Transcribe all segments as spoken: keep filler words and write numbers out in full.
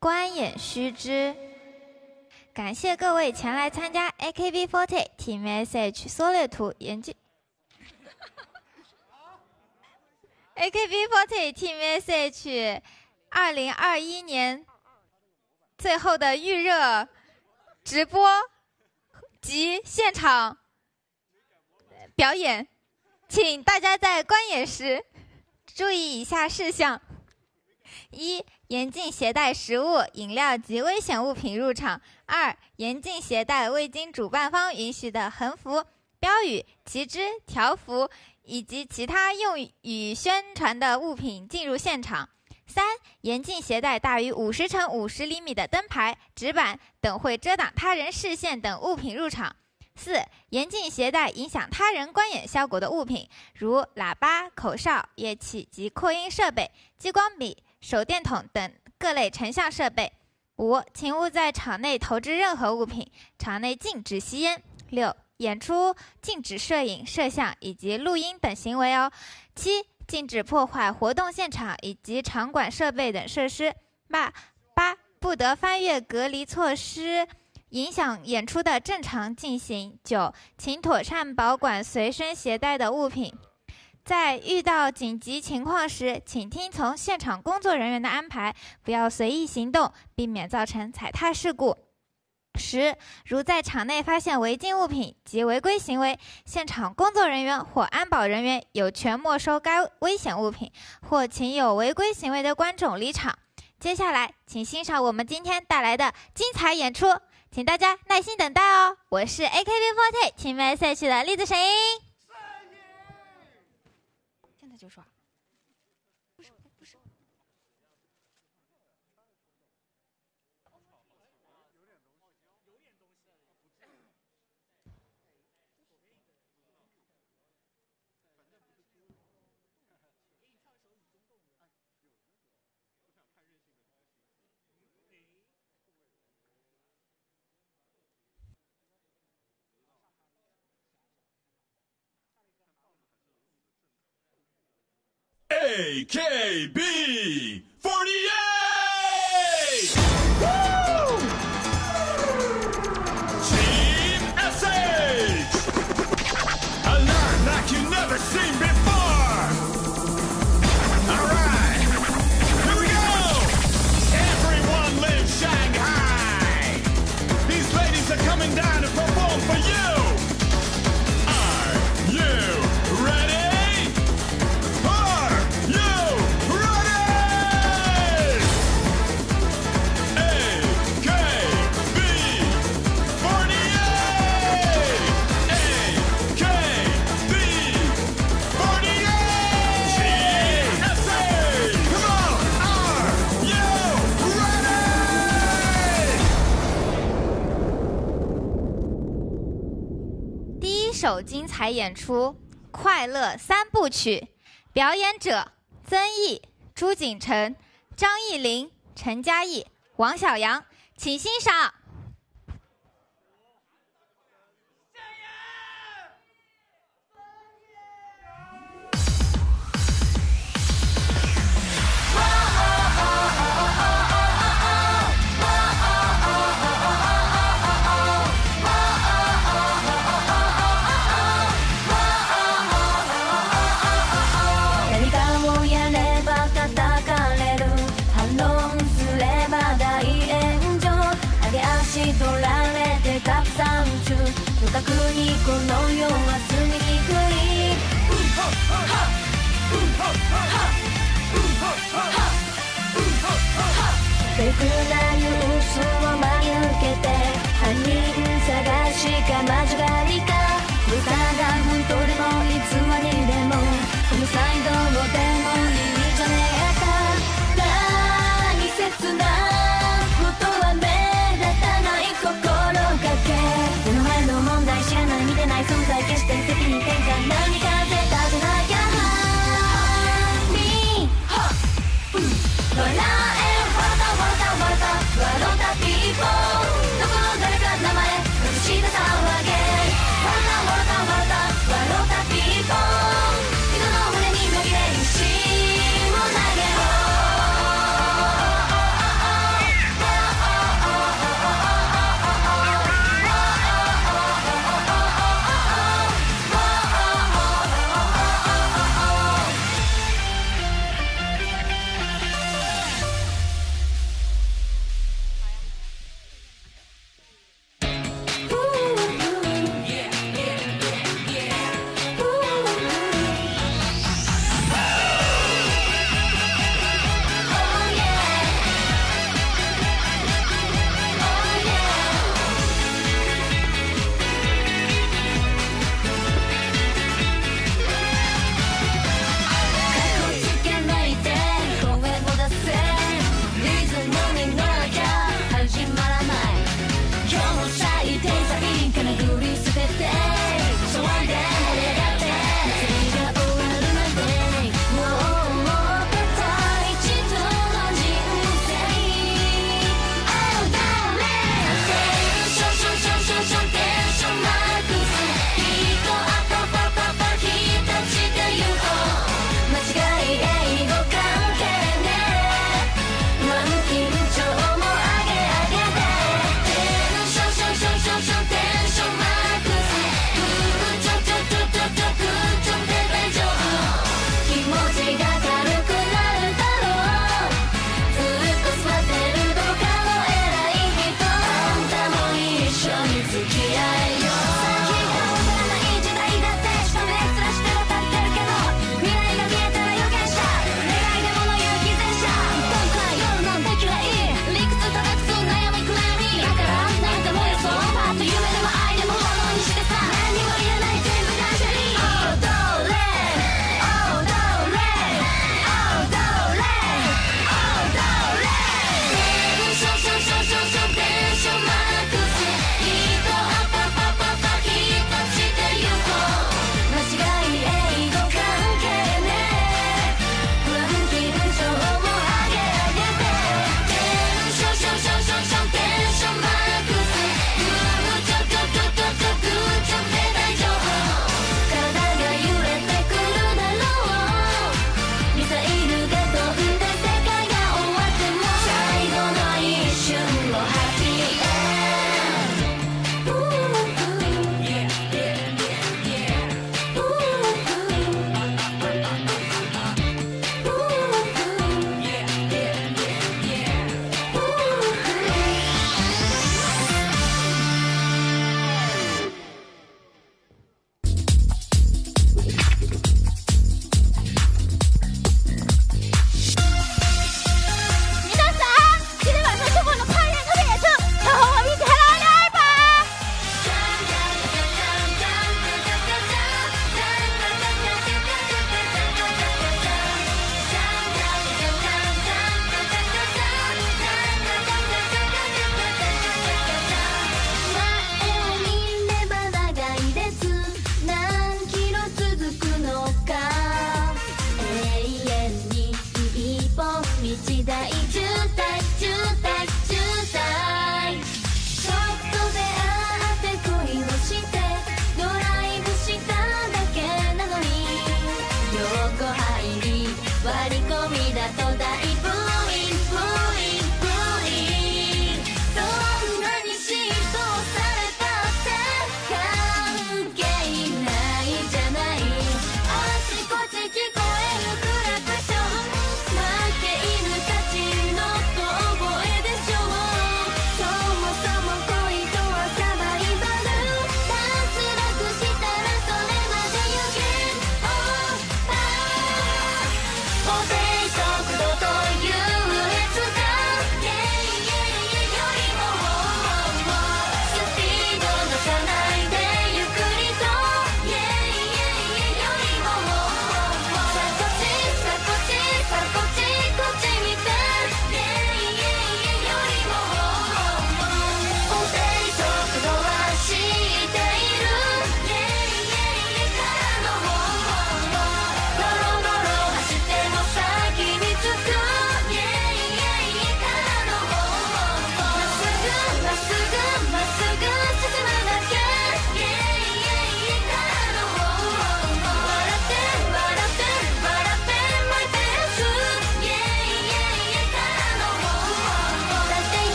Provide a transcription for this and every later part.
观演须知。感谢各位前来参加 A K B 四十 Team S H 缩略图研究。A K B 四十 Team S H 二零二一年最后的预热直播及现场表演，请大家在观演时注意以下事项：一、严禁携带食物、饮料及危险物品入场；二、严禁携带未经主办方允许的横幅、标语、旗帜、条幅以及其他用于宣传的物品进入现场；三、严禁携带大于五十乘五十厘米的灯牌、纸板等会遮挡他人视线等物品入场；四、严禁携带影响他人观演效果的物品，如喇叭、口哨、乐器及扩音设备、激光笔、手电筒等各类成像设备。五、请勿在场内投掷任何物品，场内禁止吸烟。六、演出禁止摄影、摄像以及录音等行为哦。七、禁止破坏活动现场以及场馆设备等设施。八、八、不得翻越隔离措施，影响演出的正常进行。九、请妥善保管随身携带的物品。在遇到紧急情况时，请听从现场工作人员的安排，不要随意行动，避免造成踩踏事故。十、如在场内发现违禁物品及违规行为，现场工作人员或安保人员有权没收该危险物品，或请有违规行为的观众离场。接下来，请欣赏我们今天带来的精彩演出，请大家耐心等待哦。我是 A K B 四十 Team S H 的栗子神音。现在就说。不是不是。 A K B forty-eight! Woo! Team S H! A learn like you never seen before! Alright, here we go! Everyone lives Shanghai! These ladies are coming down to perform for you! Are you ready? 首精彩演出《快乐三部曲》，表演者曾毅、朱景晨、张艺林、陈嘉译、王小阳，请欣赏。 反論すれば大炎上上げ上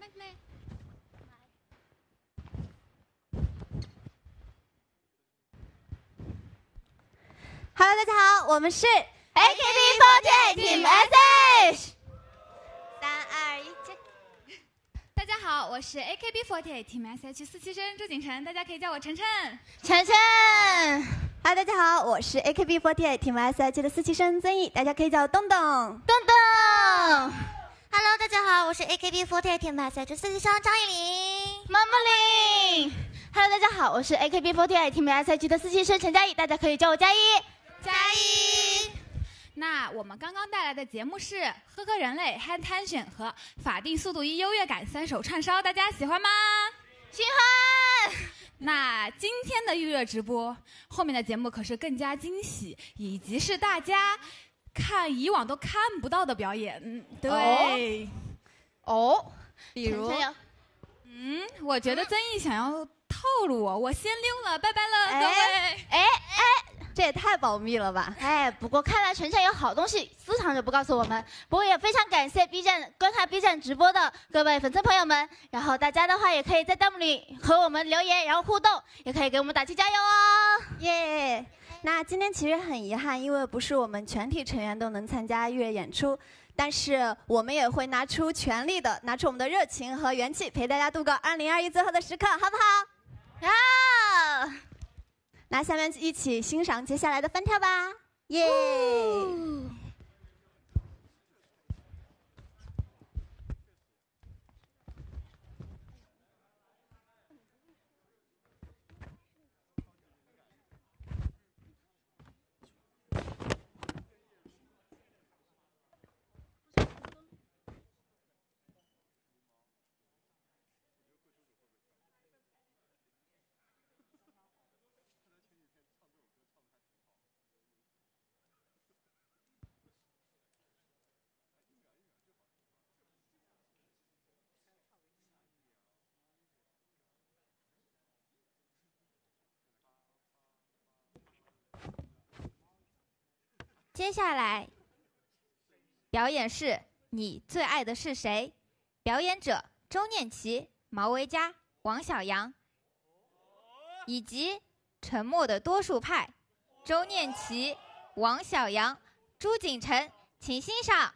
妹。 Hello， 大家好，我们是 A K B 四十八 Team S H。三二一，起！ 大家好，我是 A K B 四十八 Team S H 四期生朱景晨，大家可以叫我晨晨。 晨晨。Hello， 大家好，我是 A K B 四十八 Team S H 的四期生曾毅，大家可以叫我东东。东东。 Hello， 大家好，我是 A K B 四十八 Team S H 四期生张艺林。 毛毛林。Hello， 大家好，我是 A K B 四十八 Team S H 的四期生陈佳怡，大家可以叫我佳怡。 佳怡。那我们刚刚带来的节目是《呵呵人类》、《憨贪选》和《法定速度一优越感》三首串烧，大家喜欢吗？ 喜欢。 那今天的预热直播后面的节目可是更加惊喜，以及是大家看以往都看不到的表演。嗯，对。 哦，哦比如， 嗯，我觉得曾毅想要透露我，我先溜了，拜拜了， 哎、 各位。 哎哎。这也太保密了吧！哎，不过看来晨晨有好东西，私藏着不告诉我们。不过也非常感谢 B 站观看 B 站直播的各位粉丝朋友们。然后大家的话也可以在弹幕里和我们留言，然后互动，也可以给我们打气加油哦！耶！那今天其实很遗憾，因为不是我们全体成员都能参加预热演出，但是我们也会拿出全力的，拿出我们的热情和元气，陪大家度过二零二一最后的时刻，好不好？好。那下面一起欣赏接下来的翻跳吧，耶！ 接下来表演是你最爱的是谁？表演者周念琪、毛维佳、王小阳，以及沉默的多数派周念琪、王小阳、朱景晨，请欣赏。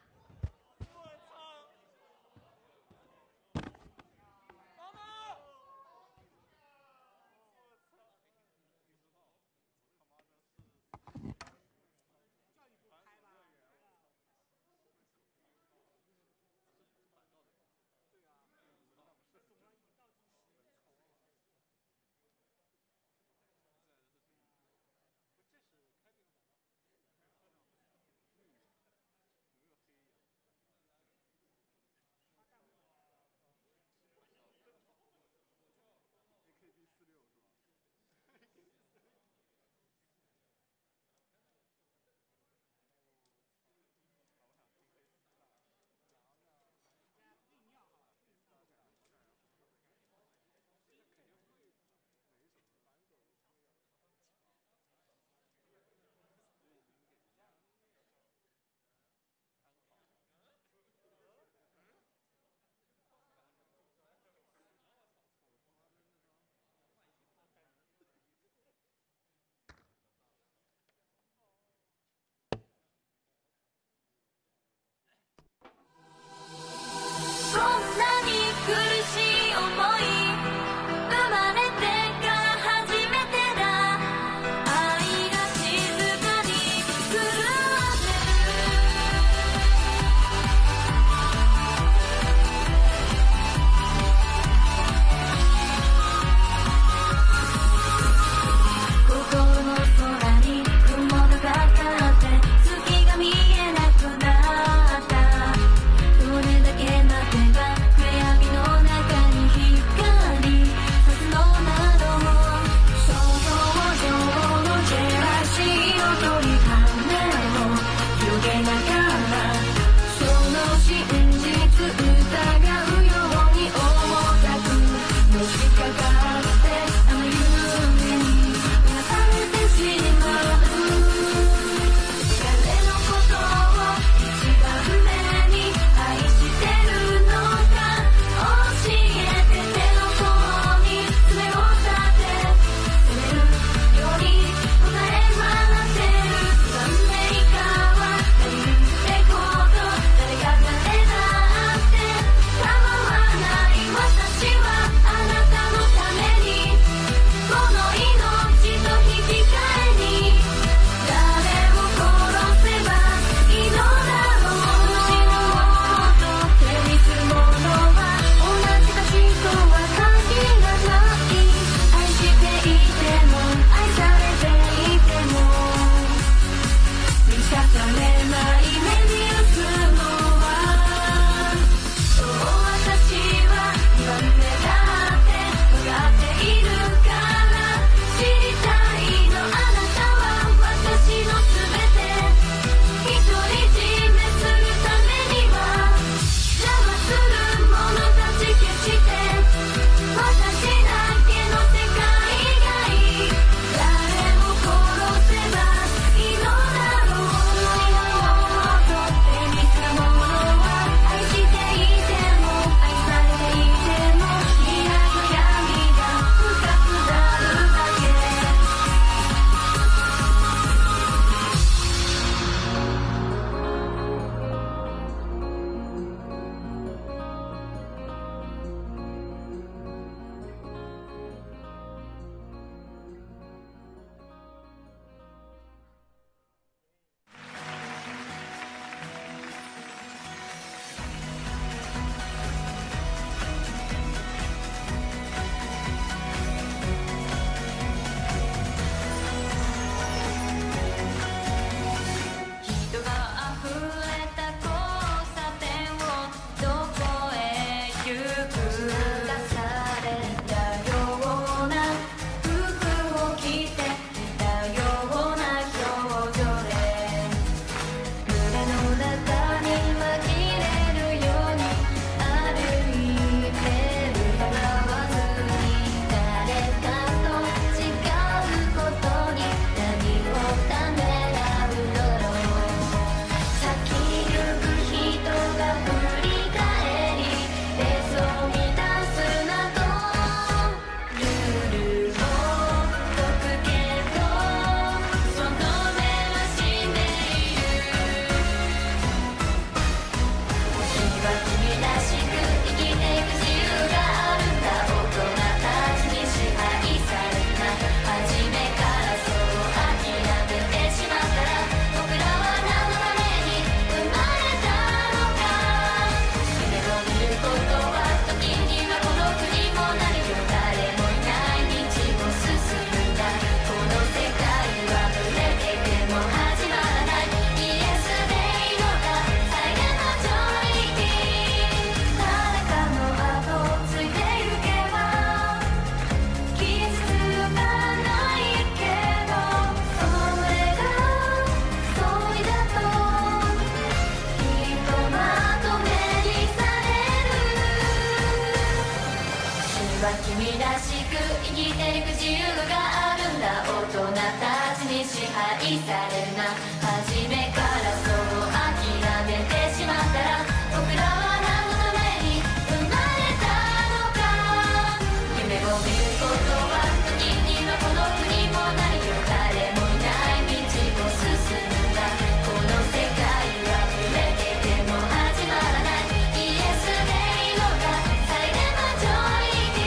は君らしく生きていく自由があるんだ大人たちに支配されるな初めからそう諦めてしまったら僕らは何のために生まれたのか夢を見ることは時にはこの国もないよ誰もいない道を進むんだこの世界は触れてても始まらないイエスでいいのかサイレンマジョリテ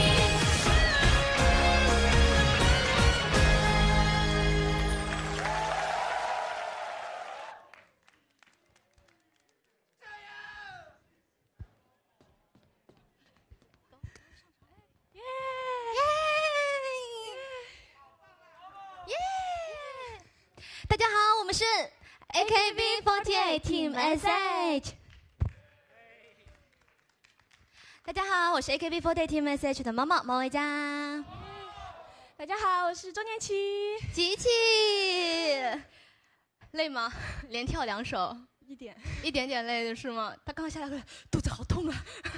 大家好，我们是 A K B forty-eight Team S H。大家好，我是 A K B forty-eight Team S H 的毛毛毛维佳。大家好，我是周念琪。琪琪，累吗？连跳两首，一点，一点点累的是吗？他刚刚下来会肚子好痛啊，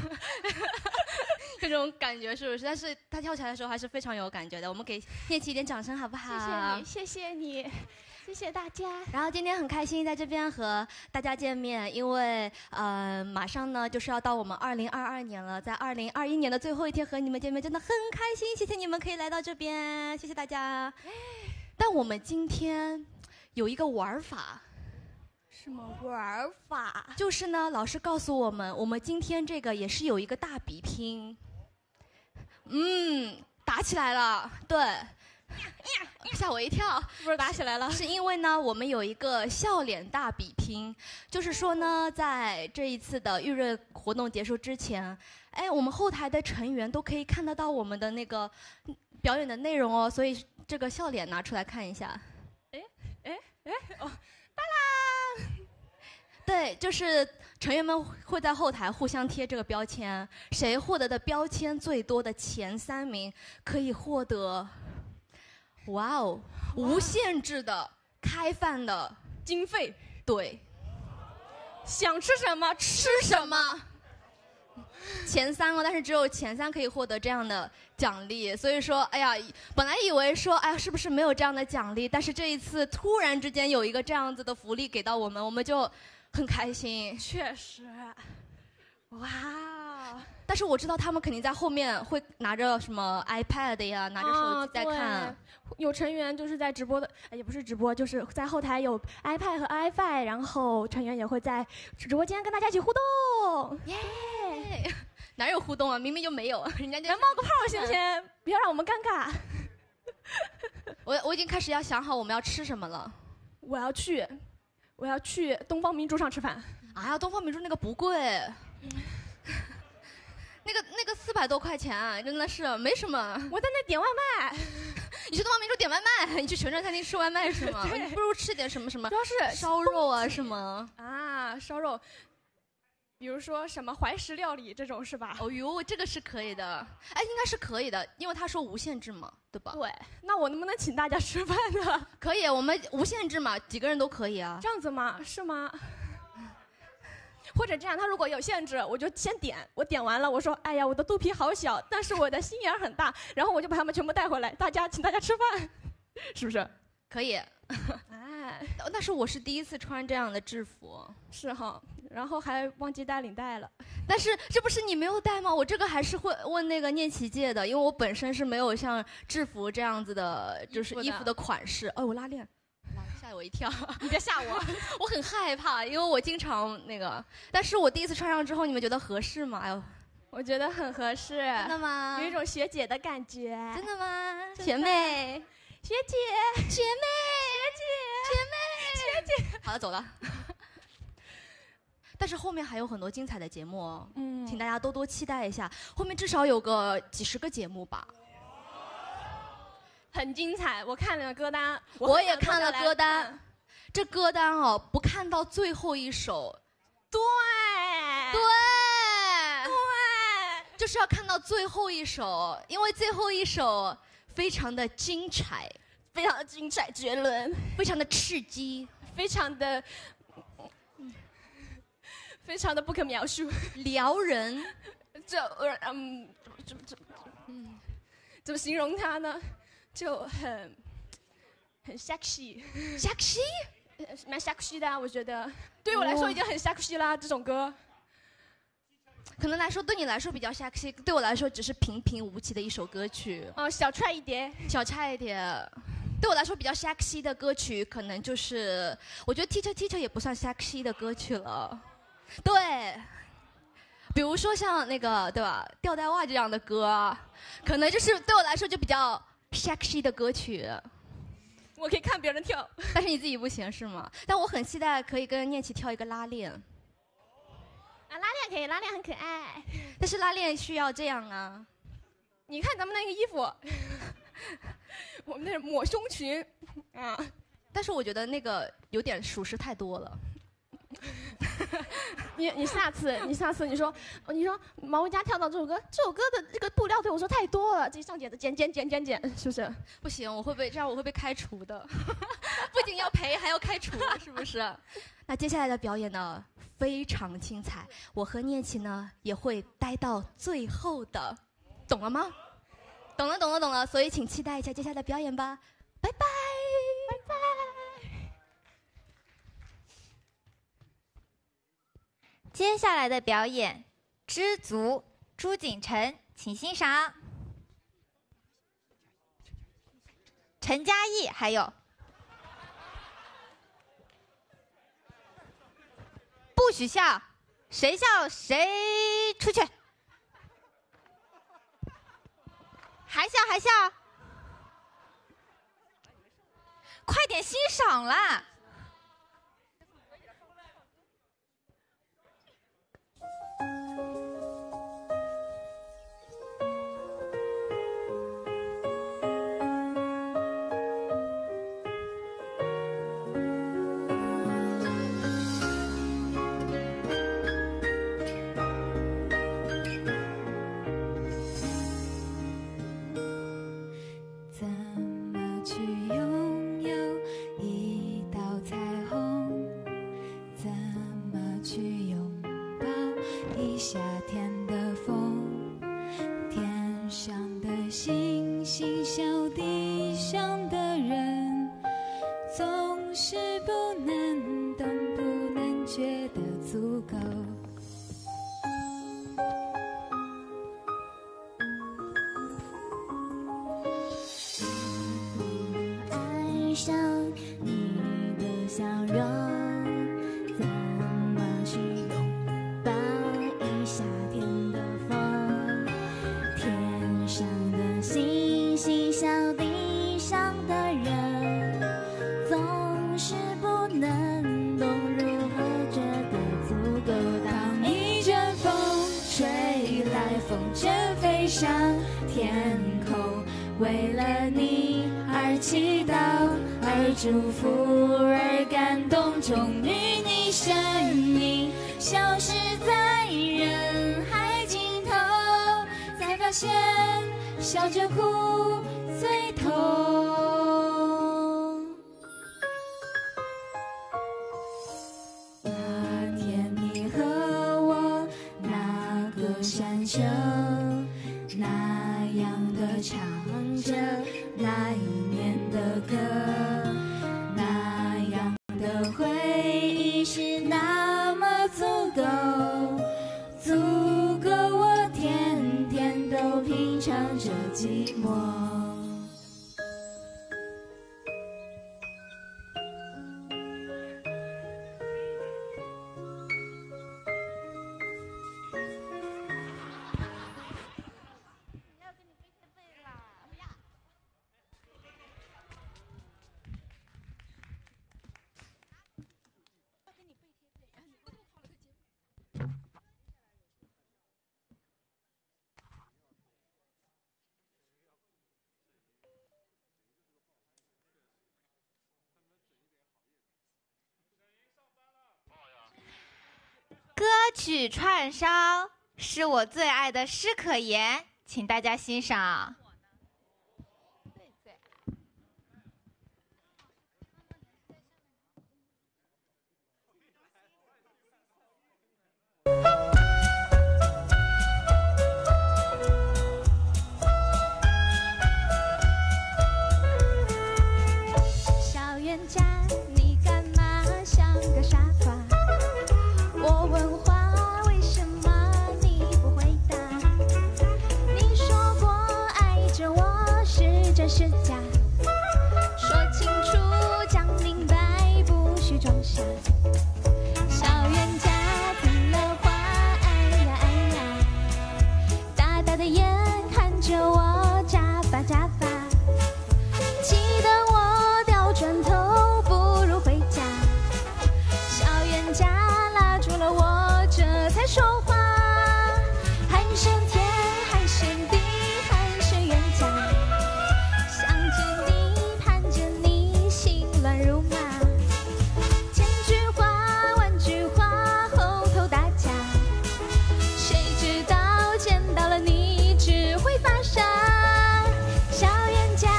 这种感觉是不是？但是他跳起来的时候还是非常有感觉的。我们给念琪一点掌声好不好？谢谢你，谢谢你。谢谢大家。然后今天很开心在这边和大家见面，因为呃马上呢就是要到我们二零二二年了，在二零二一年的最后一天和你们见面，真的很开心。谢谢你们可以来到这边，谢谢大家。但我们今天有一个玩法。什么玩法？就是呢，老师告诉我们，我们今天这个也是有一个大比拼。嗯，打起来了，对。吓我一跳，不是打起来了，是因为呢，我们有一个笑脸大比拼，就是说呢，在这一次的预热活动结束之前，哎，我们后台的成员都可以看得到我们的那个表演的内容哦，所以这个笑脸拿出来看一下。哎哎哎哦，到啦！对，就是成员们会在后台互相贴这个标签，谁获得的标签最多的前三名可以获得。哇哦，无限制的开饭的经费，对，想吃什么吃什么。前三哦，但是只有前三可以获得这样的奖励，所以说，哎呀，本来以为说，哎呀，是不是没有这样的奖励？但是这一次突然之间有一个这样子的福利给到我们，我们就很开心。确实，哇。但是我知道他们肯定在后面会拿着什么 iPad 呀，拿着手机在看。啊、有成员就是在直播的，也不是直播，就是在后台有 iPad 和 iPhone， 然后成员也会在直播间跟大家一起互动。耶、yeah! ！哪有互动啊？明明就没有，人家就来冒个泡行不行？不要让我们尴尬。我我已经开始要想好我们要吃什么了。我要去，我要去东方明珠上吃饭。啊呀，东方明珠那个不贵。那个那个四百多块钱、啊，真的是没什么。我在那点外卖，你去东方明珠点外卖，你去全站餐厅吃外卖是吗？你不如吃点什么什么，主要是烧肉啊是吗？啊，烧肉，比如说什么怀石料理这种是吧？哦呦，这个是可以的，哎，应该是可以的，因为他说无限制嘛，对吧？对，那我能不能请大家吃饭呢？可以，我们无限制嘛，几个人都可以啊。这样子吗？是吗？或者这样，他如果有限制，我就先点，我点完了，我说，哎呀，我的肚皮好小，但是我的心眼很大，然后我就把他们全部带回来，大家请大家吃饭，是不是？可以。哎，但是我是第一次穿这样的制服，是哈，然后还忘记带领带了。但是这不是你没有带吗？我这个还是会问那个念琪借的，因为我本身是没有像制服这样子的，就是衣服的款式。哦，我拉链。吓我一跳！你别吓我，我很害怕，因为我经常那个。但是我第一次穿上之后，你们觉得合适吗？哎呦，我觉得很合适。真的吗？有一种学姐的感觉。真的吗？学妹，学姐，学妹，学姐，学妹，学姐。好了，走了。但是后面还有很多精彩的节目哦，嗯，请大家多多期待一下。后面至少有个几十个节目吧。很精彩，我看了歌单，我, 我也看了歌单。这歌单哦，不看到最后一首，对，对，对，就是要看到最后一首，因为最后一首非常的精彩，非常的精彩绝伦，非常的刺激，非常的，非常的不可描述，撩人。这呃嗯， 怎么怎么嗯，怎么形容它呢？就很很 sexy，sexy， 蛮 sexy 的、啊，我觉得对我来说已经很 sexy 啦。这种歌， 可能来说对你来说比较 sexy， 对我来说只是平平无奇的一首歌曲。 哦，小菜一碟， 小菜一碟。对我来说比较 sexy 的歌曲，可能就是我觉得 Teacher Teacher 也不算 sexy 的歌曲了。对，比如说像那个对吧，吊带袜这样的歌，可能就是对我来说就比较 sexy 的歌曲。 我可以看别人跳， 但是你自己不行是吗？但我很期待可以跟念琪跳一个拉链。 啊，拉链可以，拉链很可爱。 但是拉链需要这样啊。 你看咱们那个衣服，我们那是抹胸裙啊。 但是我觉得那个有点属实太多了。 你你下次你下次你说你说毛维佳跳到这首歌，这首歌的这个布料对我说太多了，自己上剪子剪剪剪剪剪，是不是？ 不行，我会被这样我会被开除的。不仅要赔还要开除，是不是？那接下来的表演呢非常精彩，我和念琪呢也会待到最后的，懂了吗？懂了懂了懂了，所以请期待一下接下来的表演吧，拜拜拜拜。 接下来的表演《知足》，朱锦晨，请欣赏。陈嘉译，还有不许笑，谁笑谁出去。还笑还笑，快点欣赏啦！ 夏天的风，天上的星星，小地上的人，总是不能懂，不能觉得足够。 爱上你的笑容，怎么去拥抱夏天的风，天上的星星，小地上的人，总是不能懂如何觉得足够。 当一阵风吹来，风筝飞上天空，为了你而祈祷，而祝福，而感动，终于你身影消失在人海尽头，才发现笑着哭最痛。那天你和我那个山丘，那样的唱着那一年的歌，那样的回忆是那么足够，足够我天天都品尝着寂寞。 歌曲串烧是我最爱的诗可言，请大家欣赏。 真是假？说清楚，讲明白，不许装傻。小冤家听了话，哎呀哎呀，大大的眼看着我眨巴眨巴，气得我掉转头，不如回家。小冤家拉住了我，这才说话。喊声天，喊声地，喊声冤家，想着你，盼着你，心乱如麻。千句话，万句话，后头打架，谁知道见到了你，只会发傻。小冤家。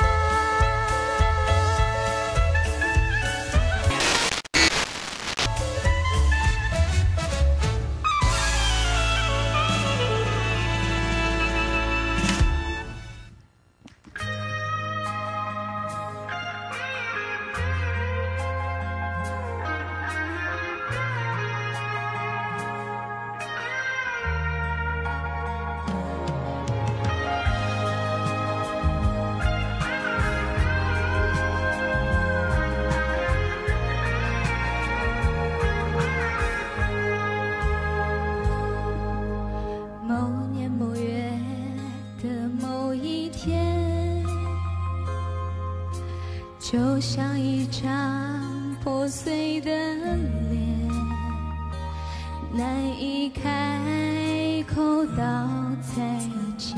某年某月的某一天，就像一张破碎的脸，难以开口道再见，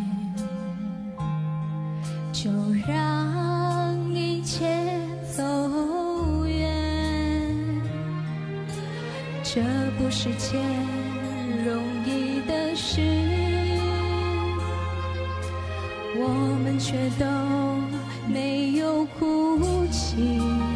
就让一切走远。这不是件容易的事，我们却都没有哭泣，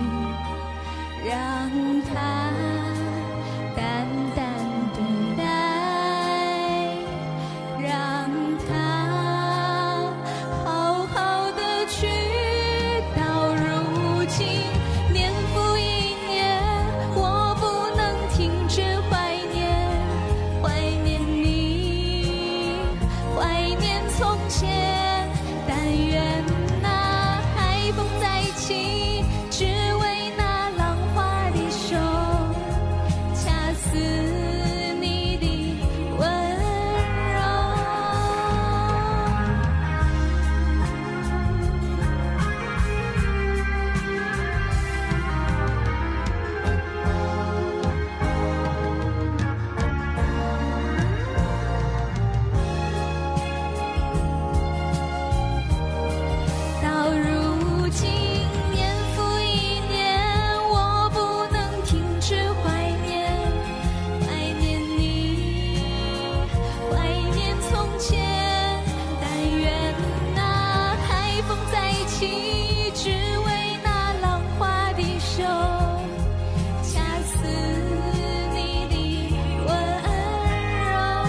让它淡淡对待，让它好好的去。到如今，年复一年，我不能停止怀念，怀念你，怀念从前。但愿那海风再起，只为那浪花的手，恰似你的温柔。到如今，年复一年，我不能停止怀念，怀念你，怀念从前。但愿那海风再起，只为那浪花的手，恰似你的温柔。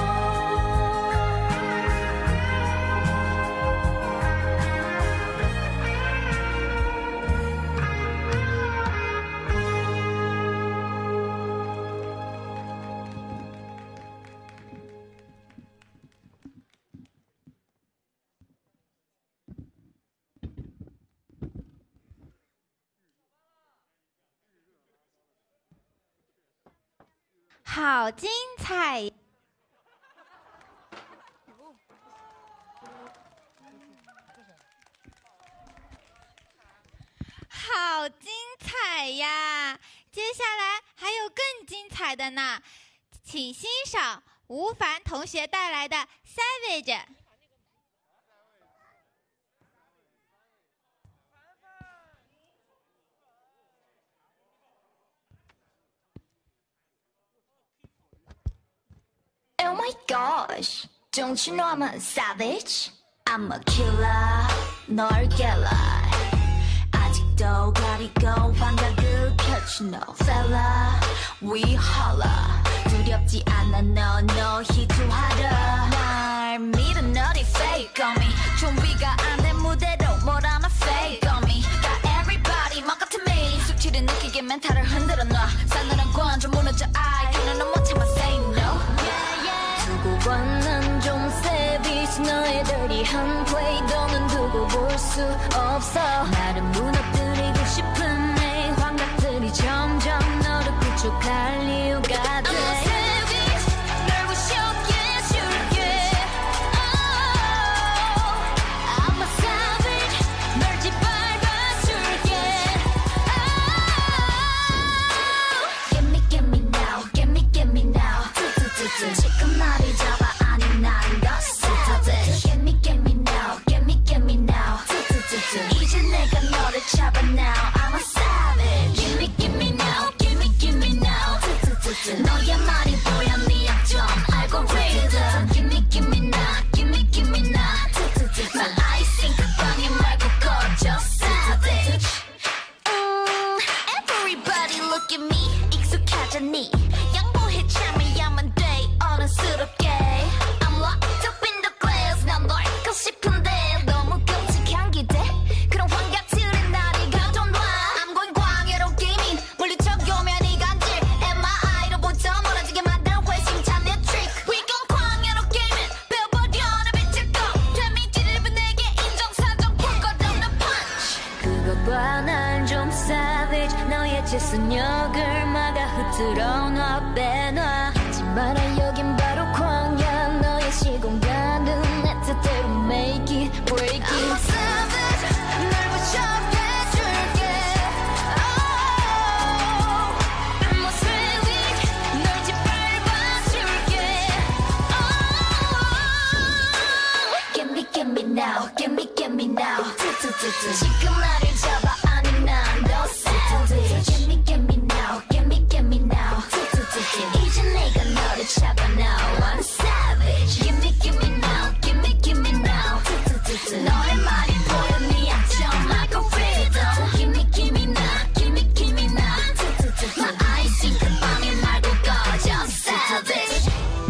好精彩！好精彩呀！接下来还有更精彩的呢，请欣赏吴凡同学带来的《Savage》。 Oh my gosh, don't you know I'm a savage? I'm a killer, 널 깨라. 아직도 가리고 환각을 펼친 no fella. We holla. 두렵지 않아 no no 희투하라. 날 믿어 너리 fake on me. 준비가 안 된 무대로 뭘 아마 fake on me. Got everybody 막 같은 me. 숙취를 느끼게 멘탈을 흔들어 놔. 싸늘한 관점 무너져 I. 그는 넌 못 참아 say no. 두고 봐 난 좀 savage 너의 dirty 한 play 너는 두고 봐 볼 수 없어 나를 무너뜨리고 싶은 내 환각들이 점점 너를 구축할 이유가 돼 I'm a savage 널 부셔게 해줄게 oh, I'm a savage 널 짓밟아줄게 oh, Get me get me now get me get me now 지금 나를 잡아 아니 난 더 savage Get me get me now get me get me now 이제 내가 너를 잡아 now I'm a savage Give me give me now give me give me now 너의 말이 보여 네 약점 알고리즘 Give me give me now give me give me now 날 아이싱 방해 말고 꺼져 savage mm, Everybody look at me 익숙하잖니 양보해 참여야만 돼 어른스럽게 I'm locked up in the glass 난 널 고 싶은데 너무 끔찍한 기대 그런 환각들은 나를 가둬놔 I'm going 광해로 게이밍 물리쳐오면 이간질 엠아이로부터 멀어지게 만들 회심찬 내 트릭 We gon' 광해로 게이밍 배워버려 내 빛을 꺼 데미지를 입은 내게 인정사정 볼 것 없는 punch 그거 봐 난 좀 savage 너의 재순역을 막아 흐트러 놔 빼놔 하지 마라 여긴 바로 광야 너의 시공간은 내 뜻대로 make it break it I'm a savage 널 부셔게 해줄게 oh, I'm a savage 널 짓밟아줄게 oh, Get me get me now get me get me now 지금 나를 잡아 아니 난 더 savage Get me get me now get me get me now 이제 내가 너를 잡아 now I'm savage Give me give me now give me give me now 너의 말이 보여 네 약점 like a rhythm Give me give me now give me give me now 나 아이싱 그 방에 말고 꺼져 savage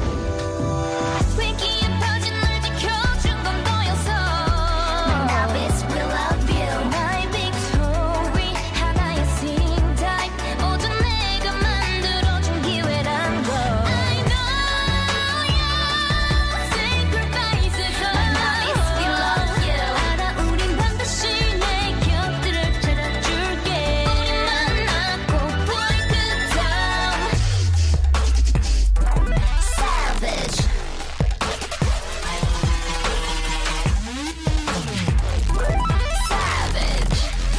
위기에 퍼진 널 지켜준 건 너였어 My novice will love you 나의 victory 하나의 sing type 모두 내가 만들어준 기회란 걸 I know your sacrifices My novice will love you 알아 우린 반드시 내 곁들을 찾아줄게 우리 만나고 break it down Savage Savage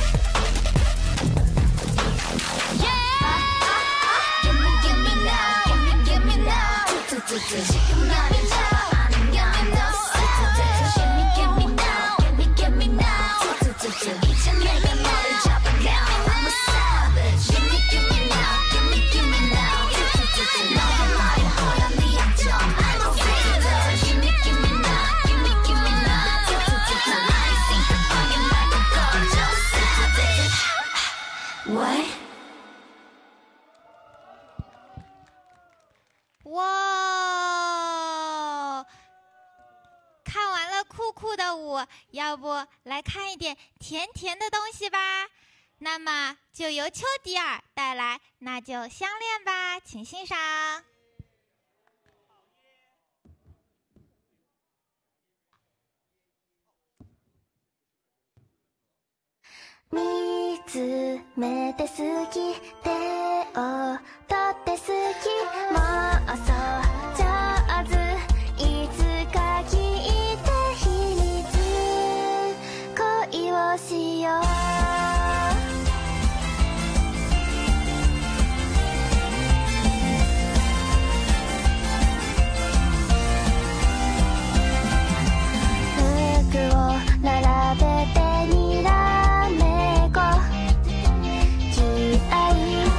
Yeah Give me give me now give me give me now 지금 나를 잡아 아니면 너 savage Give me give me now give me give me now 이제 내가 너를 잡아 now I'm a savage Give me give me now give me give me now 너의 말이 보여 네 약점 알고리즘 Give me give me now give me give me now 난 아이싱 그 방에 말고 꺼져 savage What? 哇！看完了酷酷的舞，要不来看一点甜甜的东西吧？那么就由丘迪尔带来《那就相恋吧》，请欣赏。 見つめて好き手を取って好き妄想上手いつか聞いて秘密恋をしよう服を並べてにらめこ気合い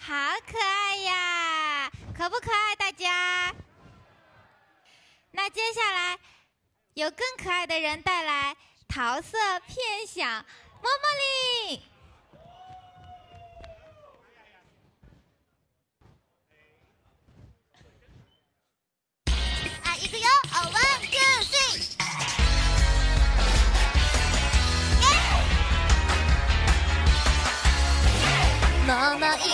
好可爱呀，可不可爱大家？那接下来有更可爱的人带来桃色片响，摸摸铃。 啊，いくよ、哦 one two three。桃色の肌をもう一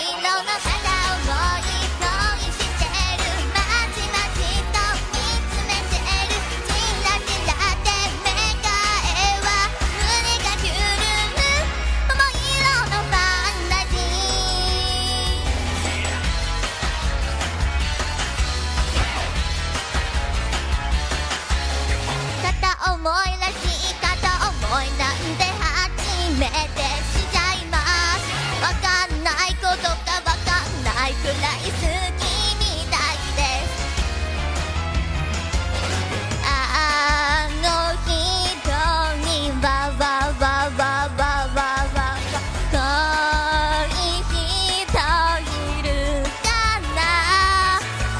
恋してる、まちまちと見つめてる、チラチラで目がえは胸がキュルム、桃色のファンタジー、片思いらしい片思いなんて初めてしちゃいます。わかんないことがわかんないくらい好きみたいです。あの人にわわわわわわわ恋人いるかな、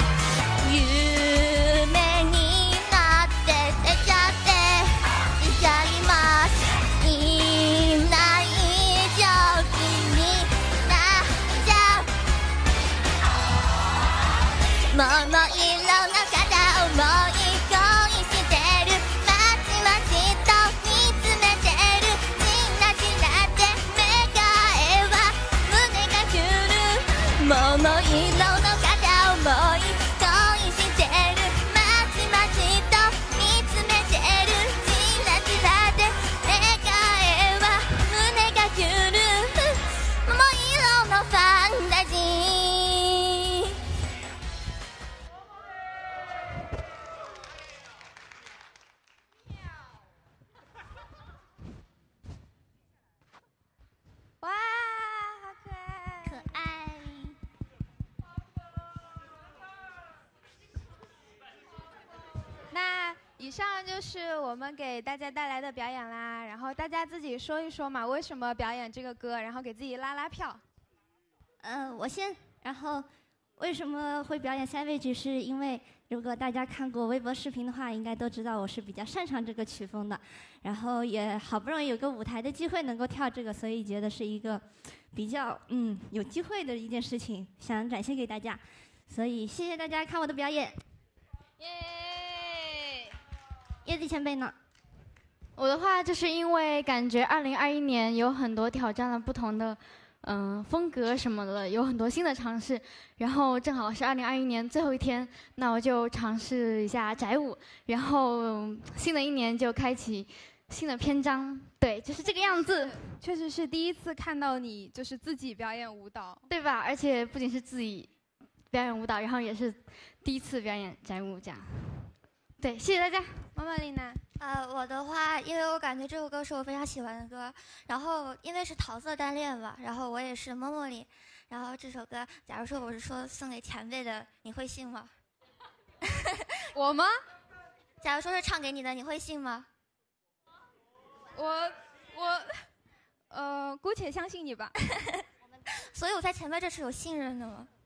夢になって出ちゃってしちゃいます。いない以上桃色の肌をもう一恋してる、まちまちと見つめてる、チラチラで目がえは胸がキュル、桃色の肌をもう一恋してる、まちまちと見つめてる、チラチラで目がえは胸がキュル、桃色のファンタジー。 哇，好可爱！ 可爱。 那以上就是我们给大家带来的表演啦，然后大家自己说一说嘛，为什么表演这个歌，然后给自己拉拉票。 嗯、呃，我先，然后为什么会表演 Savage？ 是因为如果大家看过微博视频的话，应该都知道我是比较擅长这个曲风的，然后也好不容易有个舞台的机会能够跳这个，所以觉得是一个比较嗯有机会的一件事情，想展现给大家，所以谢谢大家看我的表演。 耶！ 叶子前辈呢？ 我的话就是因为感觉二零二一年有很多挑战了不同的。嗯，风格什么的有很多新的尝试，然后正好是二零二一年最后一天，那我就尝试一下宅舞，然后新的一年就开启新的篇章。对，就是这个样子。 确实是第一次看到你就是自己表演舞蹈， 对吧？而且不仅是自己表演舞蹈，然后也是第一次表演宅舞这样。对，谢谢大家。 妈妈丽娜。 呃，我的话，因为我感觉这首歌是我非常喜欢的歌，然后因为是桃色单恋吧，然后我也是摸摸里，然后这首歌，假如说我是说送给前辈的，你会信吗？ 我吗？ 假如说是唱给你的，你会信吗？ 我我，呃，姑且相信你吧。 所以我在前辈这是有信任的吗？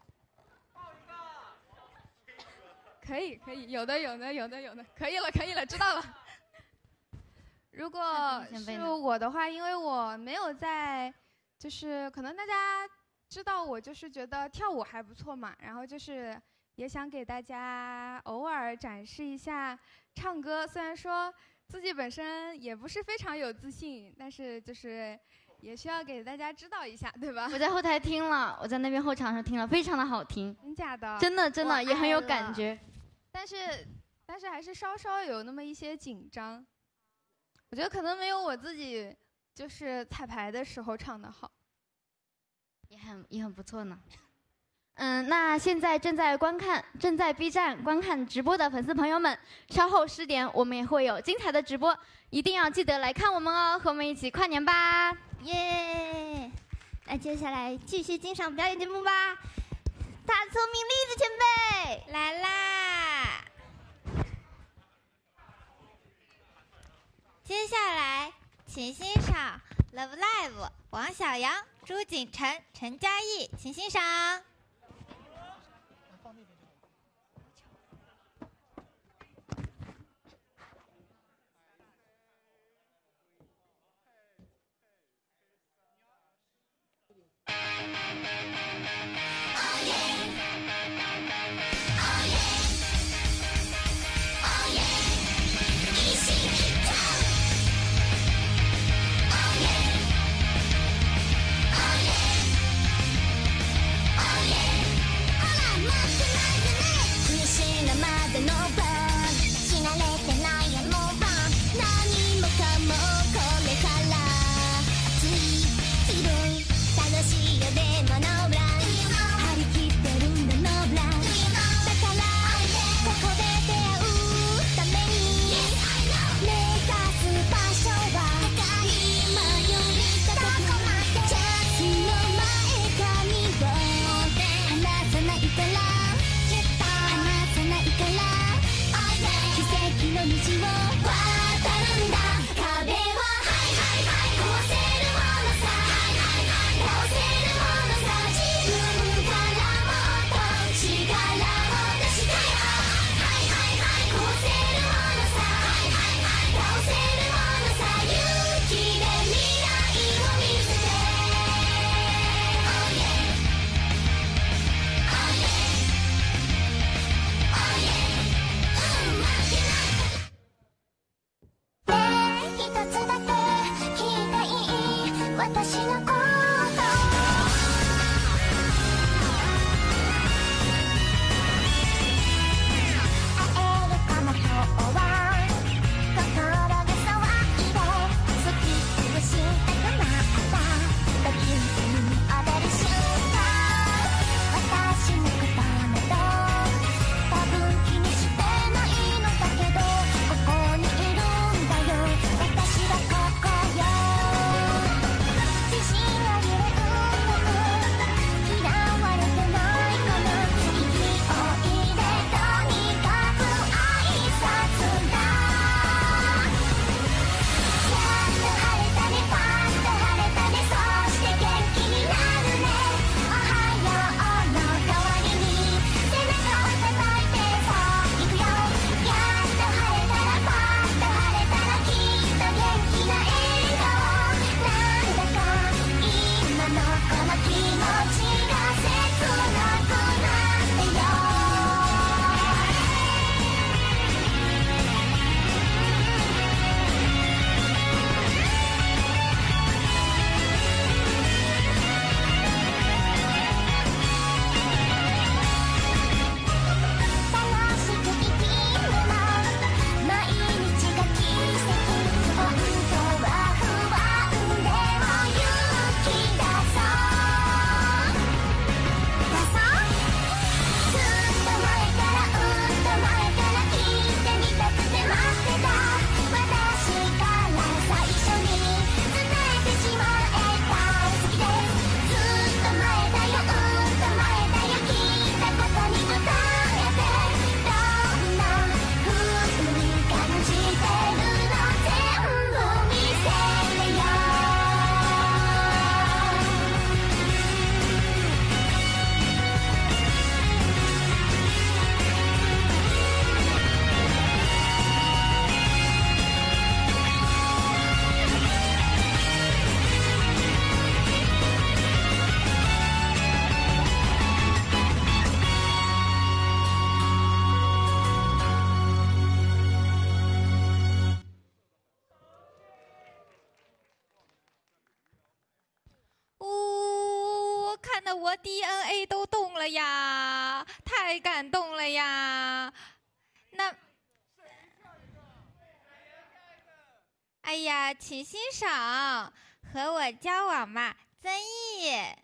可以可以，有的有的有的有的，可以了可以了，知道了。如果是我的话，因为我没有在，就是可能大家知道我就是觉得跳舞还不错嘛，然后就是也想给大家偶尔展示一下唱歌。虽然说自己本身也不是非常有自信，但是就是也需要给大家知道一下，对吧？ 我在后台听了，我在那边后场上听了，非常的好听。 真假的？ 真的真的也很有感觉。 但是，但是还是稍稍有那么一些紧张。我觉得可能没有我自己就是彩排的时候唱的好， 也很也很不错呢。嗯，那现在正在观看、正在 B 站观看直播的粉丝朋友们，稍后十点我们也会有精彩的直播，一定要记得来看我们哦，和我们一起跨年吧！ 耶！那接下来继续欣赏表演节目吧。大聪明栗子前辈来啦！接下来，请欣赏 Love Live 王小阳朱锦晨、陈嘉译，请欣赏。我 D N A 都动了呀，太感动了呀！那，哎呀，请欣赏《和我交往嘛》曾毅，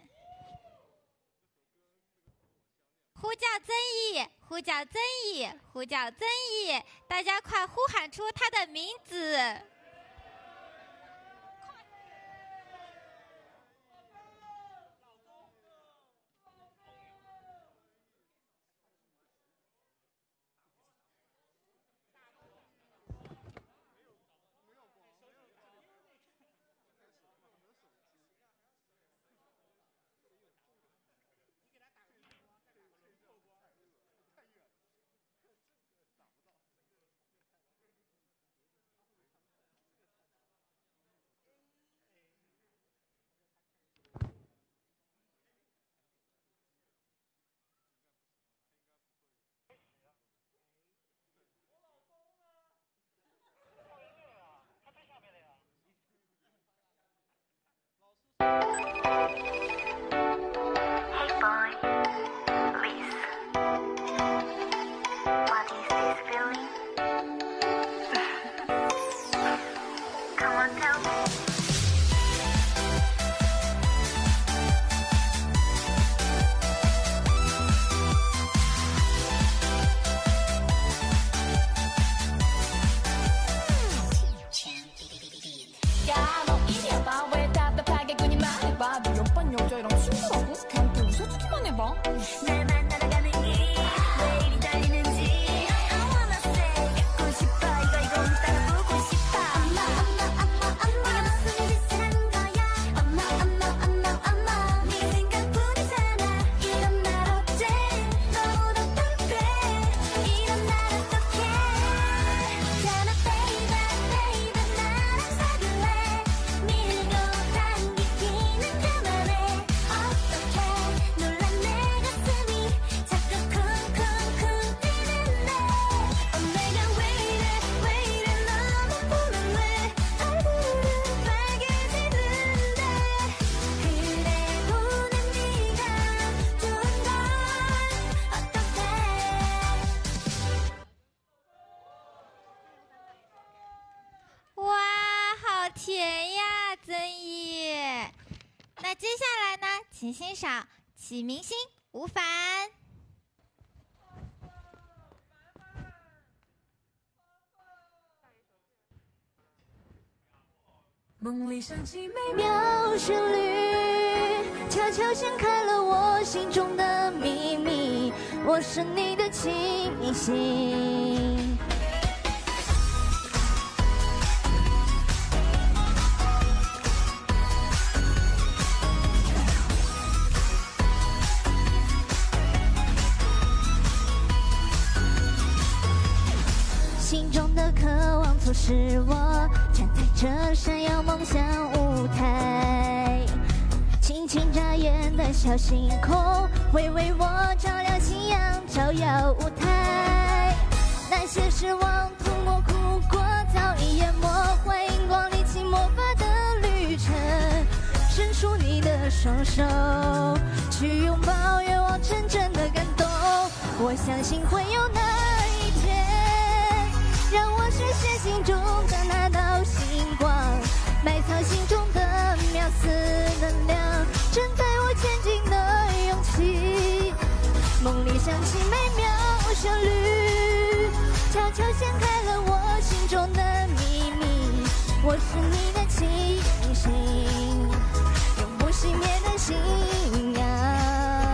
呼叫曾毅，呼叫曾毅，呼叫曾毅，大家快呼喊出他的名字！ 那接下来呢，请欣赏启明星吴凡。 梦里响起美妙旋律，悄悄掀开了我心中的秘密。我是你的启明星。心中的渴望促使我站在这闪耀梦想舞台，轻轻眨眼的小星空为为我照亮夕阳，照耀舞台。那些失望、痛过、哭过早已淹没，欢迎光临起魔法的旅程，伸出你的双手去拥抱愿望真正的感动。我相信会有那一天，让我实现心中的那道星光，埋藏心中的渺思能量，承载我前进的勇气。梦里响起美妙旋律，悄悄掀开了我心中的秘密。我是你的启明星，永不熄灭的信仰。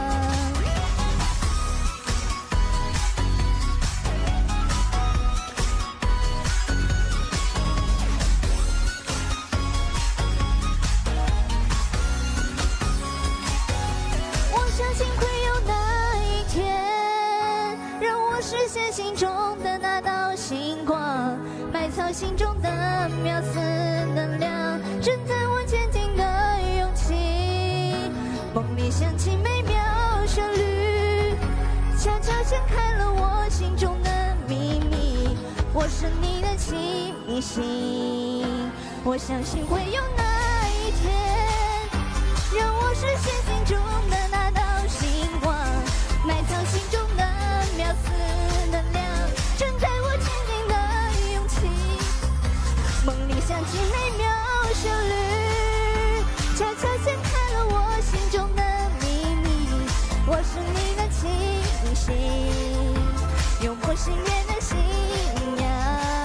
实现心中的那道星光，埋藏心中的渺思能量，承载我前进的勇气。梦里响起美妙旋律，悄悄掀开了我心中的秘密。我是你的启明星，我相信会有那一天，让我实现心中的那道星光，埋藏心中的渺思能量，承载我前进的勇气。梦里响起美妙旋律，悄悄掀开了我心中的秘密。我是你的启明星，永不熄灭的信仰。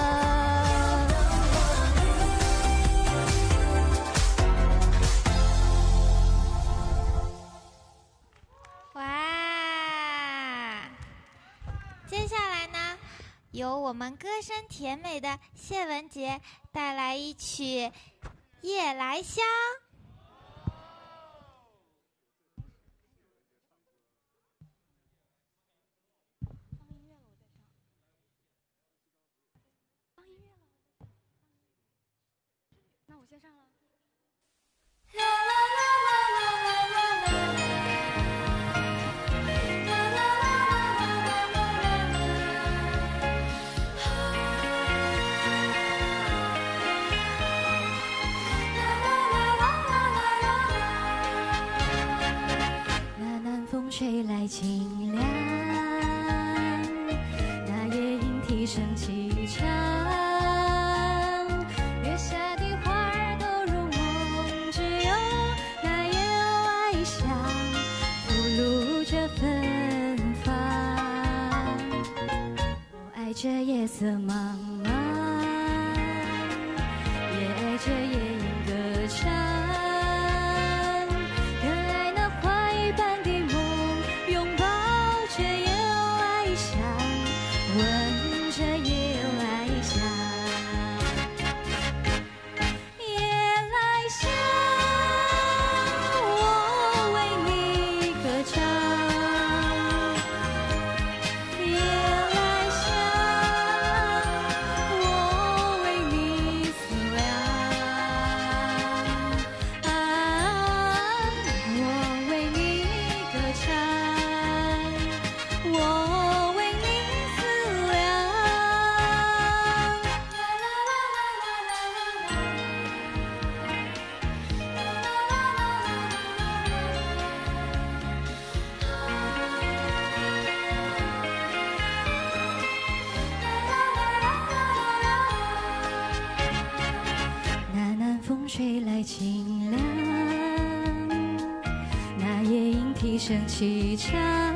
接下来呢，由我们歌声甜美的谢文洁带来一曲《夜来香》。 那我先上了。 吹来清凉，那夜莺啼声齐唱，月下的花儿都入梦，只有那夜外香吐露着芬芳。我爱这夜色茫茫，也爱这夜莺歌唱。吹来清凉，那夜莺啼声齐唱，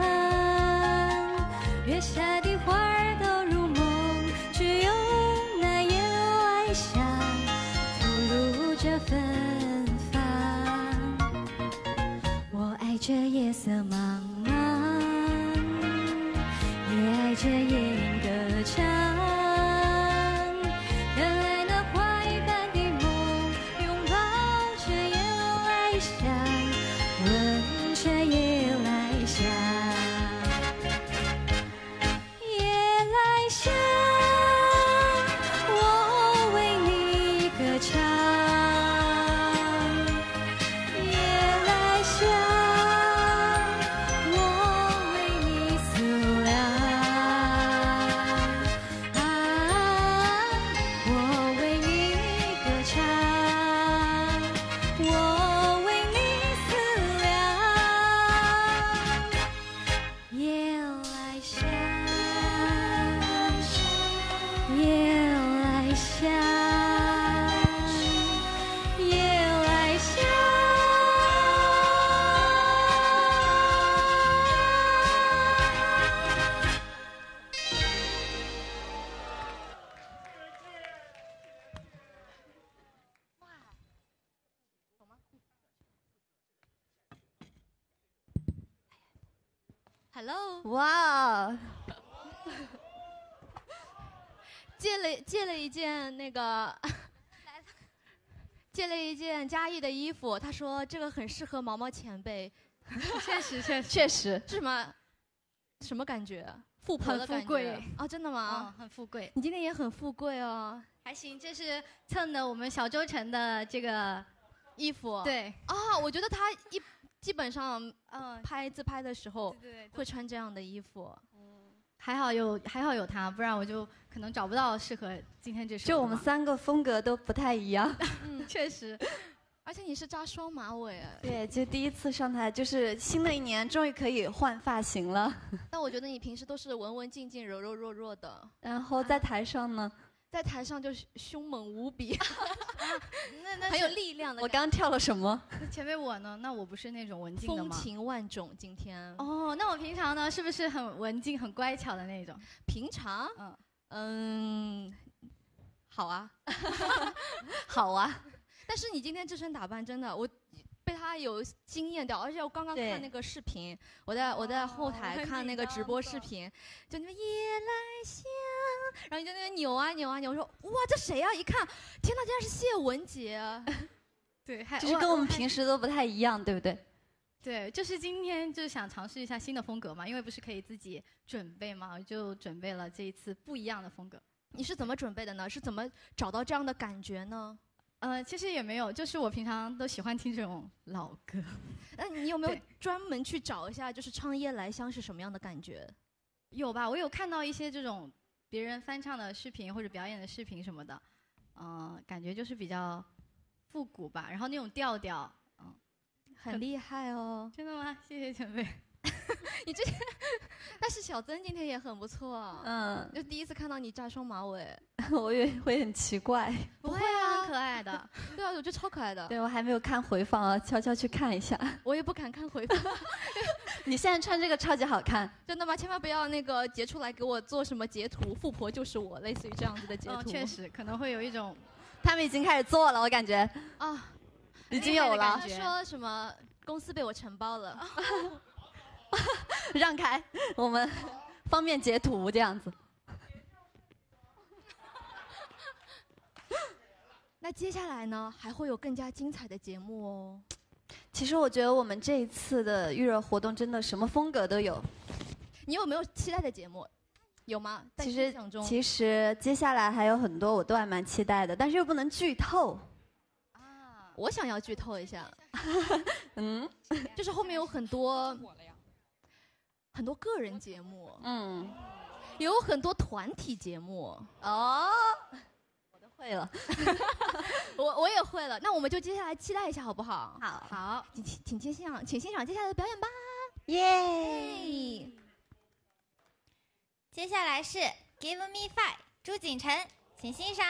月下的花儿都入梦，只有那夜外香吐露着芬芳。我爱这夜色茫茫，也爱这夜莺歌唱。 Hello， 哇， 借了借了一件那个，借了一件嘉义的衣服，他说这个很适合毛毛前辈。 确实确实确实，是什么什么感觉？富婆的感觉很富贵啊？真的吗？ 嗯，很富贵。 你今天也很富贵哦。 还行，这是蹭的我们小周城的这个衣服。 对啊，我觉得他一基本上嗯拍自拍的时候对对会穿这样的衣服。 还好有还好有他，不然我就可能找不到适合今天这首。 就我们三个风格都不太一样。 嗯， 确实。 而且你是扎双马尾哎。 对，就第一次上台，就是新的一年终于可以换发型了。 但我觉得你平时都是文文静静、柔柔弱弱的。 然后在台上呢？ 在台上就是凶猛无比， 那那很有力量的。 我刚刚跳了什么？ 前面我呢？那我不是那种文静的吗？ 风情万种，今天。 哦，那我平常呢，是不是很文静、很乖巧的那种？ 平常， 嗯嗯，好啊， 好啊。 但是你今天这身打扮真的，我被他有惊艳掉，而且我刚刚看那个视频，我在我在后台看那个直播视频，就那个夜来香，然后你在那边扭啊扭啊扭，我说哇这谁啊？一看，天哪，竟然是谢文洁。 对，还就是跟我们平时都不太一样，对不对？ 对，就是今天就想尝试一下新的风格嘛，因为不是可以自己准备嘛，我就准备了这一次不一样的风格。 你是怎么准备的呢？是怎么找到这样的感觉呢？ 呃，其实也没有，就是我平常都喜欢听这种老歌。 那你有没有专门去找一下，就是唱《夜来香》是什么样的感觉？ 有吧，我有看到一些这种别人翻唱的视频或者表演的视频什么的，嗯、呃，感觉就是比较复古吧，然后那种调调，嗯， 很厉害哦。 真的吗？谢谢前辈。 你之前，但是小曾今天也很不错。 嗯， 就第一次看到你扎双马尾， 我也会很奇怪。 不会啊，很可爱的。对啊，我觉得超可爱的。 对，我还没有看回放啊，悄悄去看一下。 我也不敢看回放。 你现在穿这个超级好看。 真的吗？千万不要那个截出来给我做什么截图，富婆就是我，类似于这样子的截图。 哦，确实可能会有一种， 他们已经开始做了，我感觉。 啊， 已经有了。 他说什么公司被我承包了。 让开，我们方便截图这样子。 那接下来呢，还会有更加精彩的节目哦。 其实我觉得我们这一次的预热活动真的什么风格都有。 你有没有期待的节目？有吗？ 其实其实接下来还有很多我都还蛮期待的，但是又不能剧透。 啊，我想要剧透一下。 嗯， 就是后面有很多很多个人节目， 嗯， 也有很多团体节目。 哦，我都会了。 我我也会了，那我们就接下来期待一下好不好？ 好， 好，请请请欣赏，请欣赏接下来的表演吧。 耶！接下来是 Give Me Five， 朱景晨，请欣赏。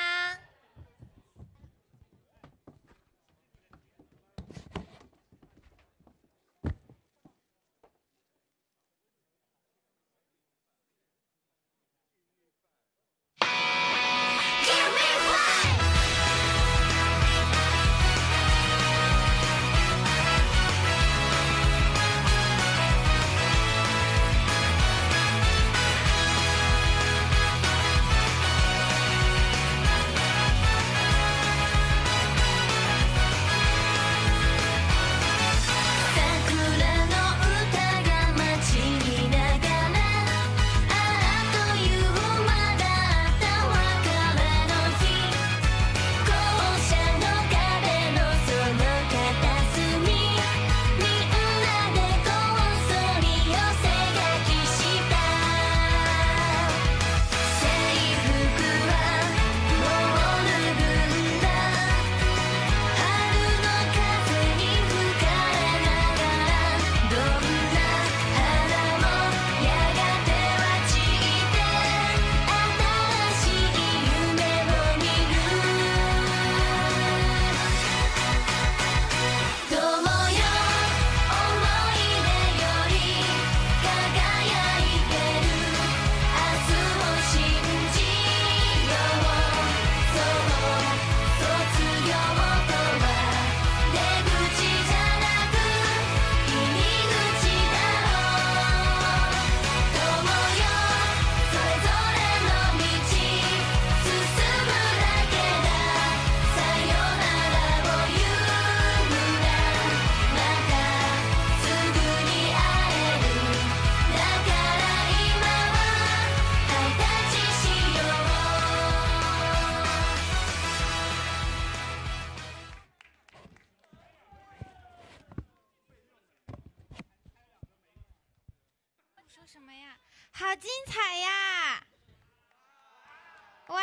什么呀？好精彩呀！哇，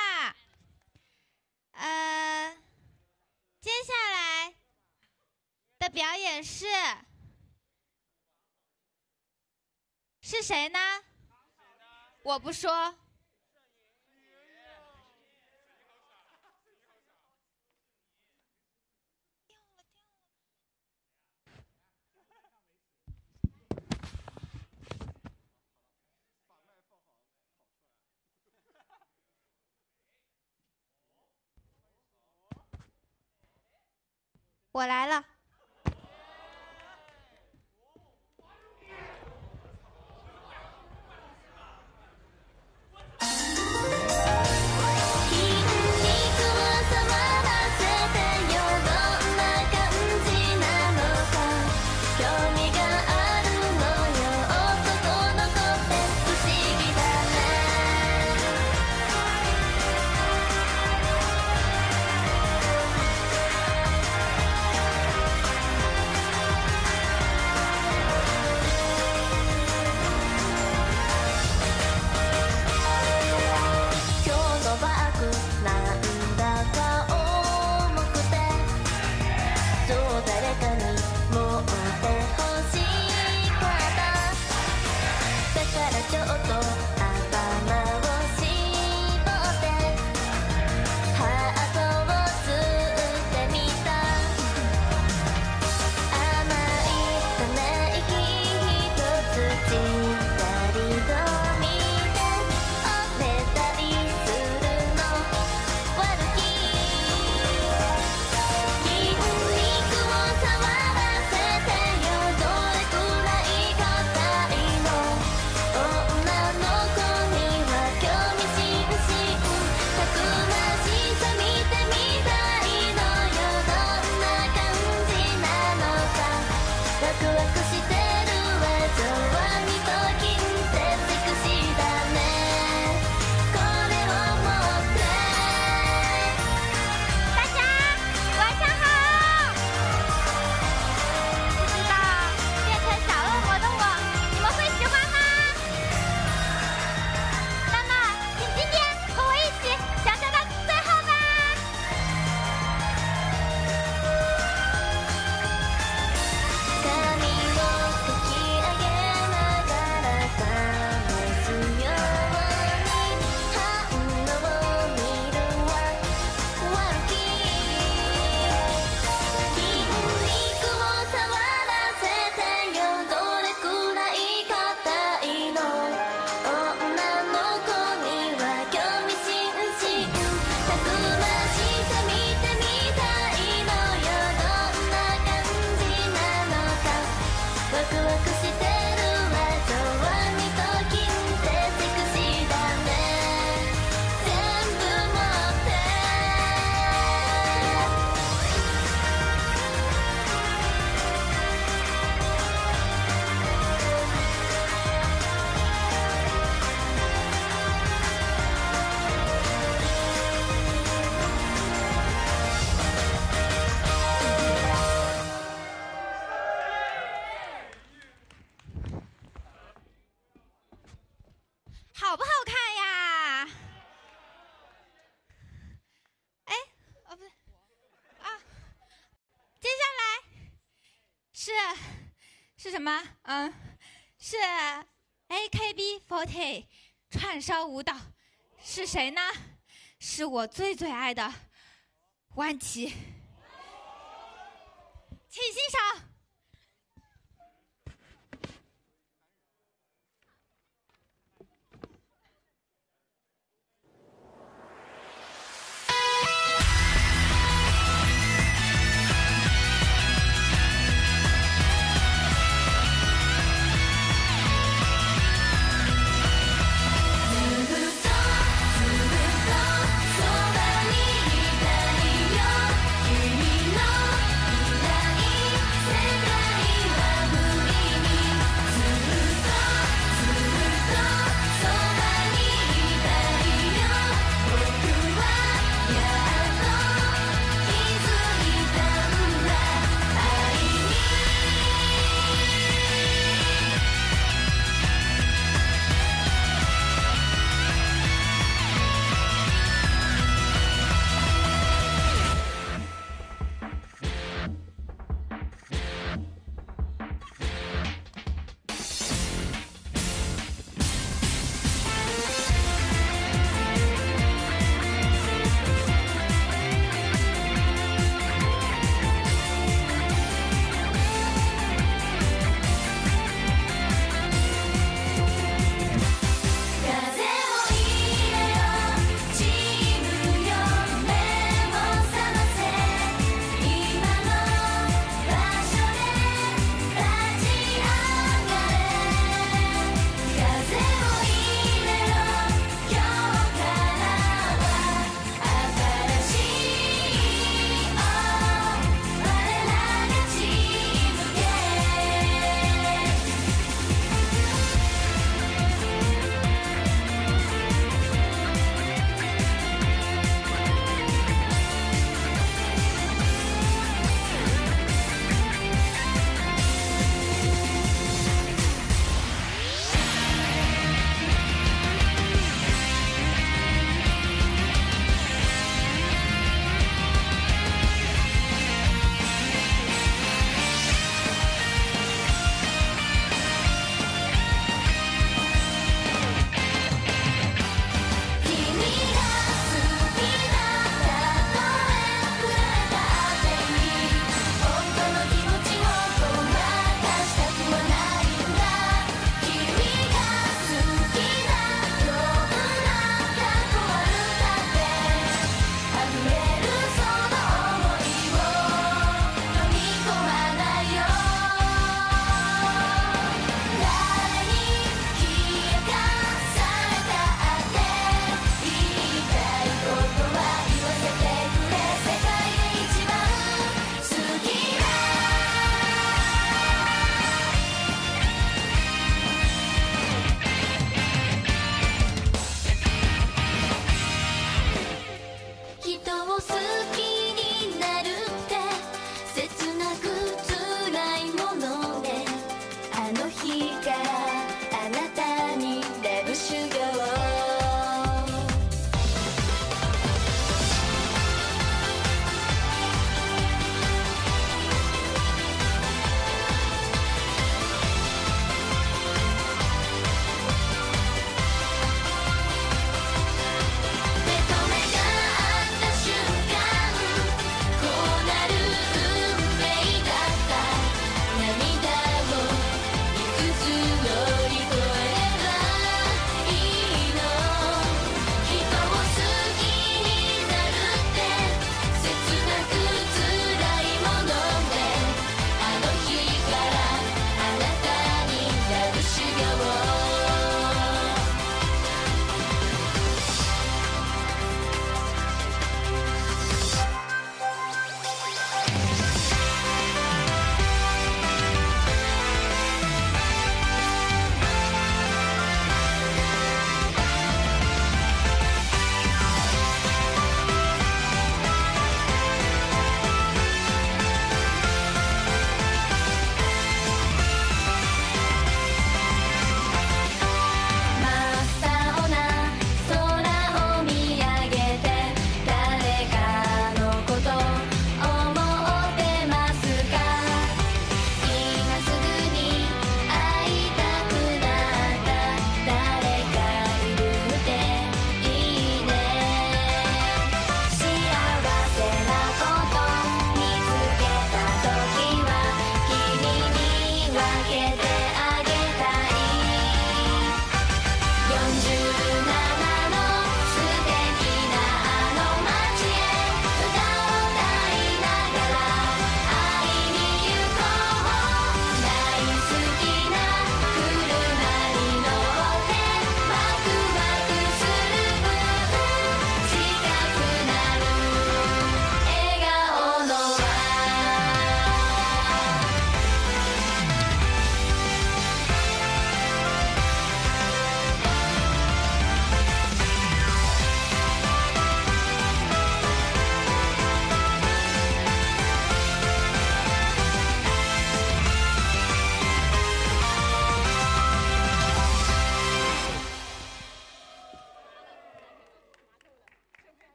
呃，接下来的表演是是谁呢？我不说。我来了。 好不好看呀？哎，哦不对，啊，接下来是是什么？嗯，是 A K B 四十 串烧舞蹈，是谁呢？是我最最爱的万琪，请欣赏。 君のいない世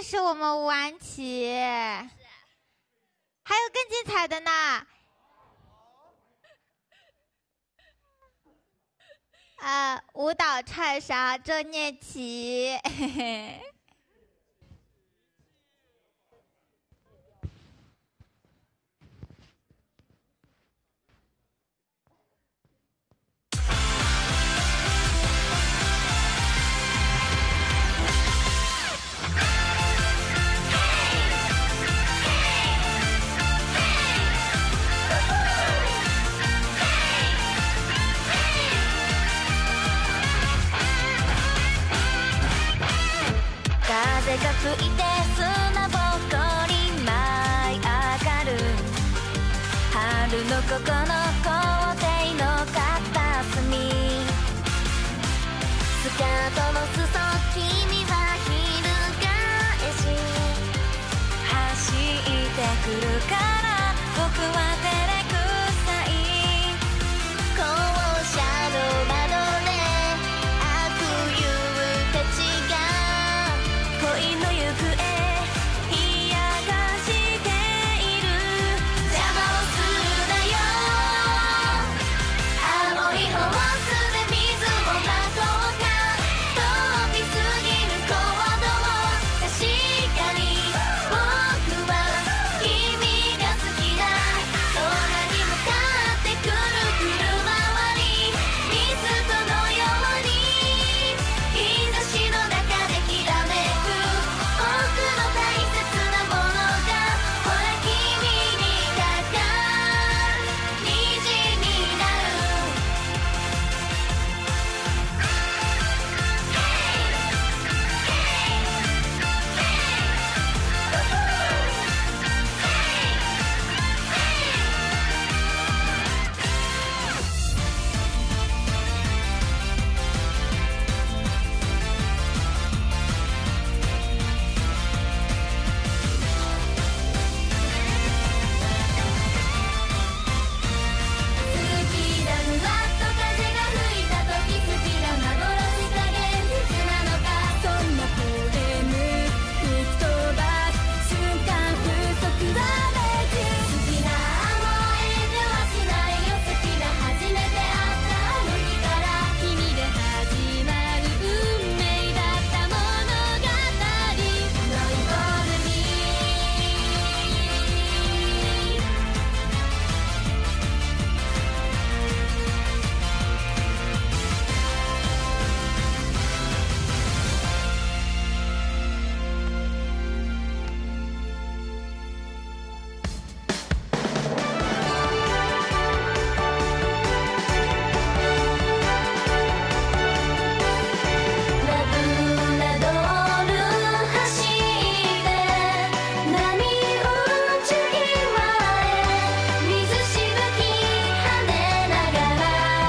是我们吴安琪，还有更精彩的呢。呃，舞蹈串烧周念琪，嘿嘿。 風が吹いて砂ぼこり舞い上がる春のここの校庭の片隅スカートの裾君は翻し走ってくるから僕は照れくさい校舎の窓で悪友たちが恋の行方冷やかしている邪魔をするなよ青いホースで水をまこうか飛びすぎる行動確かに僕は君が好きだ空に向かってくる車にミストのように日差しの中できらめく僕の大切なものがほら君にかかる虹になる好きだふわっと風が吹いた時好きだ幻か現実なのかそんなポエム吹き飛ばす瞬間風速ダメージ好きだもう遠慮はしないよ好きだ初めて会ったあの日から君で始まる運命だった物語 Don't bother meラブラドール走って波打ち際へ水しぶき跳ねながら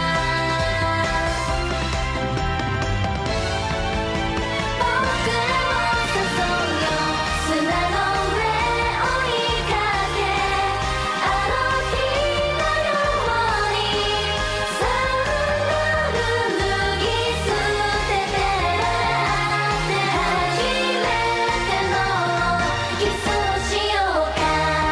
僕らを誘うよ砂の上追いかけあの日のようにサンダル脱ぎ捨てて会って初めてのキスをしようか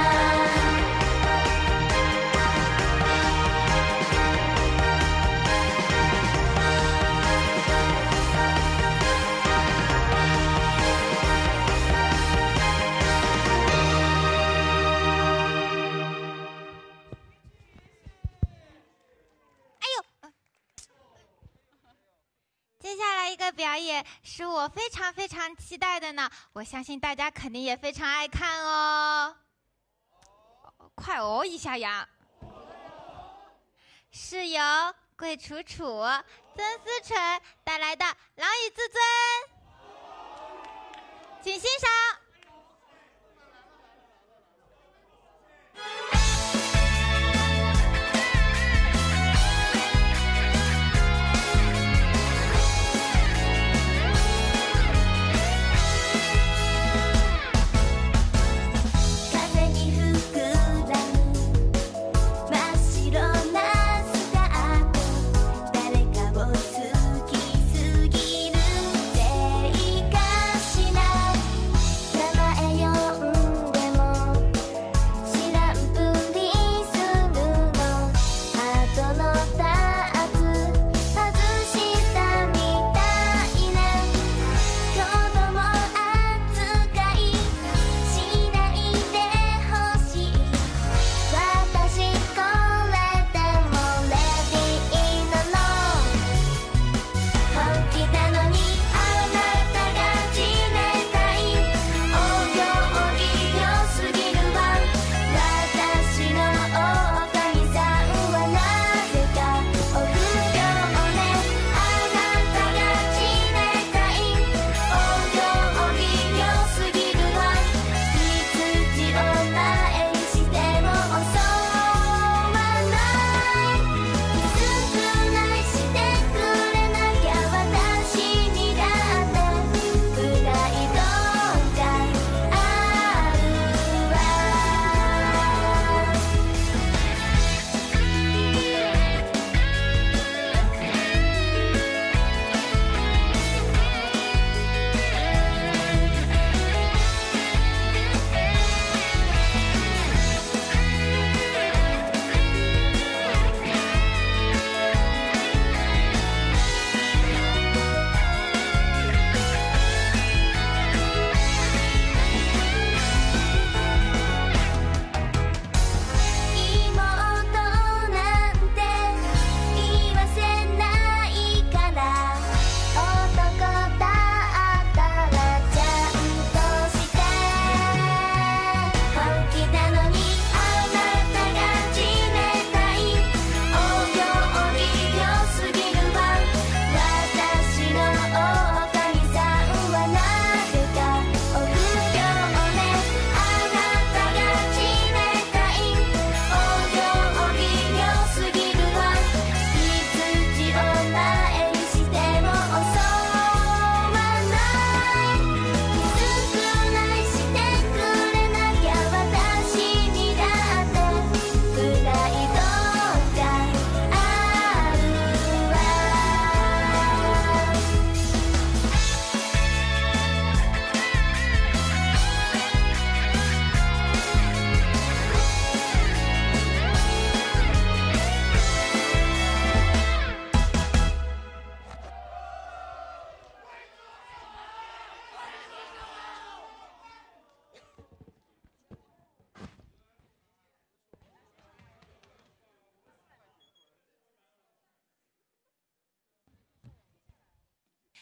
接下来一个表演是我非常非常期待的呢，我相信大家肯定也非常爱看哦。快哦一下呀！是由桂楚楚、曾思纯带来的《郎与自尊》，请欣赏。 風に膨らむ真っ白なスカート誰かを好きすぎるせいかしない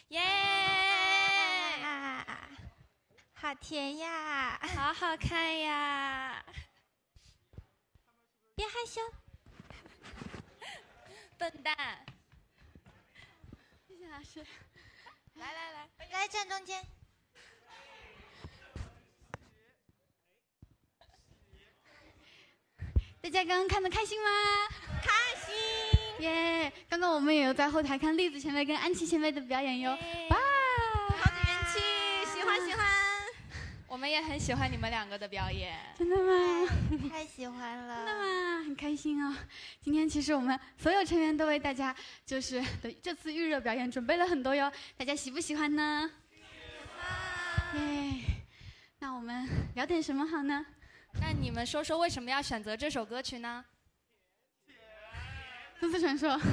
耶！好甜呀， 好好看呀！ 别害羞， 笨蛋。 谢谢老师。 来来来，来站中间。 大家刚刚看得开心吗？ 开心！ 耶！刚刚我们也有在后台看栗子前辈跟安琪前辈的表演哟。哇！ 好元气，喜欢喜欢。 我们也很喜欢你们两个的表演。 真的吗？ 太喜欢了。 真的吗？很开心啊！今天其实我们所有成员都为大家就是的这次预热表演准备了很多哟，大家喜不喜欢呢？喜欢。耶！那我们聊点什么好呢？ 那你们说说为什么要选择这首歌曲呢？ 都市传说。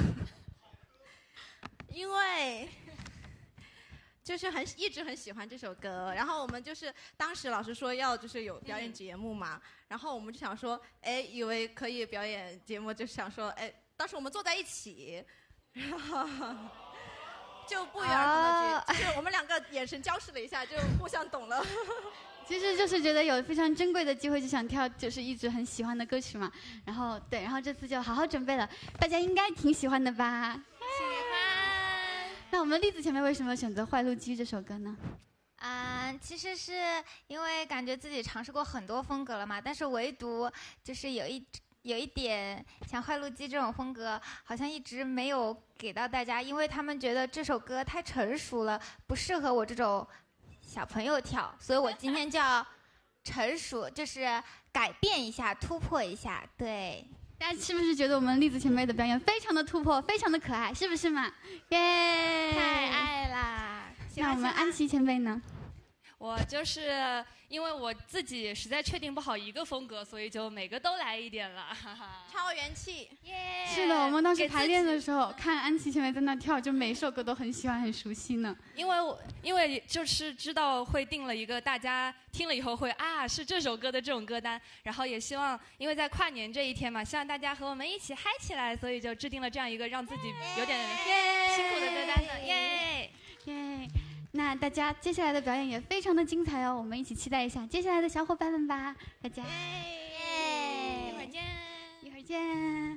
因为就是很一直很喜欢这首歌，然后我们就是当时老师说要就是有表演节目嘛，然后我们就想说，哎，以为可以表演节目，就想说，哎，当时我们坐在一起，然后就不约而同的，就是我们两个眼神交视了一下，就互相懂了。 其实就是觉得有非常珍贵的机会，就想跳就是一直很喜欢的歌曲嘛。然后对，然后这次就好好准备了，大家应该挺喜欢的吧？ 喜欢。 那我们栗子前辈为什么选择《坏路鸡》这首歌呢？ 啊、呃，其实是因为感觉自己尝试过很多风格了嘛，但是唯独就是有一有一点像《坏路鸡》这种风格，好像一直没有给到大家，因为他们觉得这首歌太成熟了，不适合我这种小朋友跳，所以我今天就要成熟，就是改变一下，突破一下。对， 大家是不是觉得我们栗子前辈的表演非常的突破，非常的可爱，是不是嘛？耶！ 太爱啦！ 那我们安琪前辈呢？ 我就是因为我自己实在确定不好一个风格，所以就每个都来一点了，哈哈。 超元气， 耶！ 是的，我们当时排练的时候，看安琪前辈在那跳，就每一首歌都很喜欢、很熟悉呢。 因为我因为就是知道会定了一个大家听了以后会啊是这首歌的这种歌单，然后也希望因为在跨年这一天嘛，希望大家和我们一起嗨起来，所以就制定了这样一个让自己有点辛苦的歌单呢，耶耶！那大家接下来的表演也非常的精彩哦，我们一起期待一下接下来的小伙伴们吧，大家。 耶！一会儿见， 一会儿见。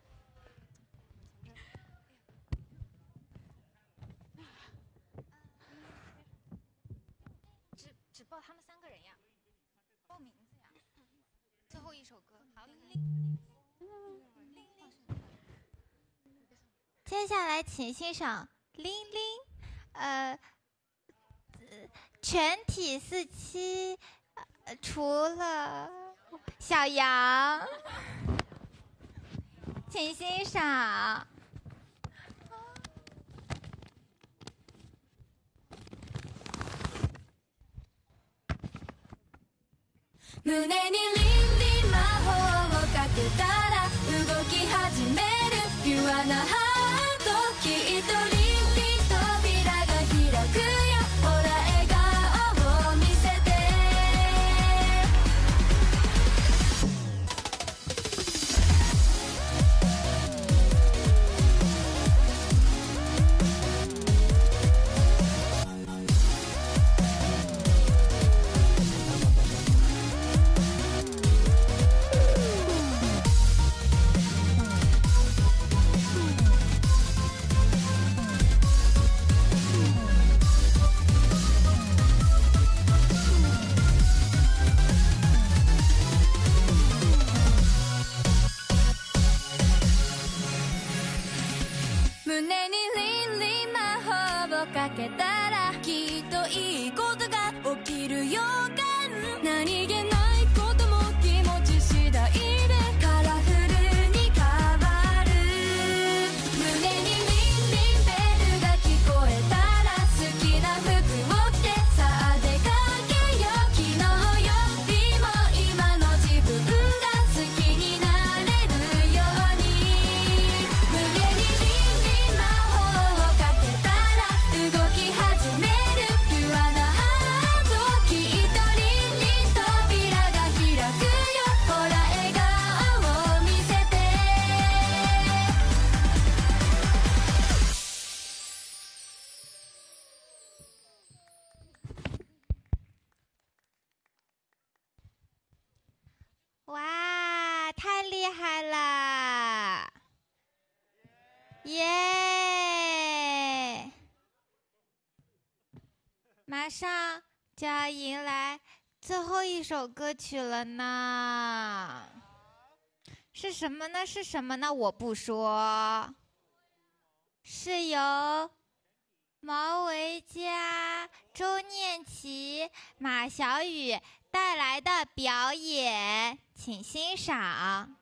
只只报他们三个人呀，报名字呀。最后一首歌，好。接下来请欣赏玲玲，呃。全体四期，呃，除了小杨，请欣赏。 胸にリンリン魔法をかけたら動き始めるピュアなハート、きっとリンリン扉が開くよ、ほら笑顔を見せて。胸にリンリン魔法をかけたらきっといいことが起きる予感、何気ないことも気持ち次第でカラフルに変わる。胸にリンリンベルが聞こえたら好きな服を着てさあ出かけよう、昨日よりも今の自分が好きになれるように。胸にリンリン魔法をかけたら動き始めるピュアなハート、きっとリ上就要迎来最后一首歌曲了呢，是什么呢？是什么呢？我不说，是由毛维佳、周念琪、马小雨带来的表演，请欣赏。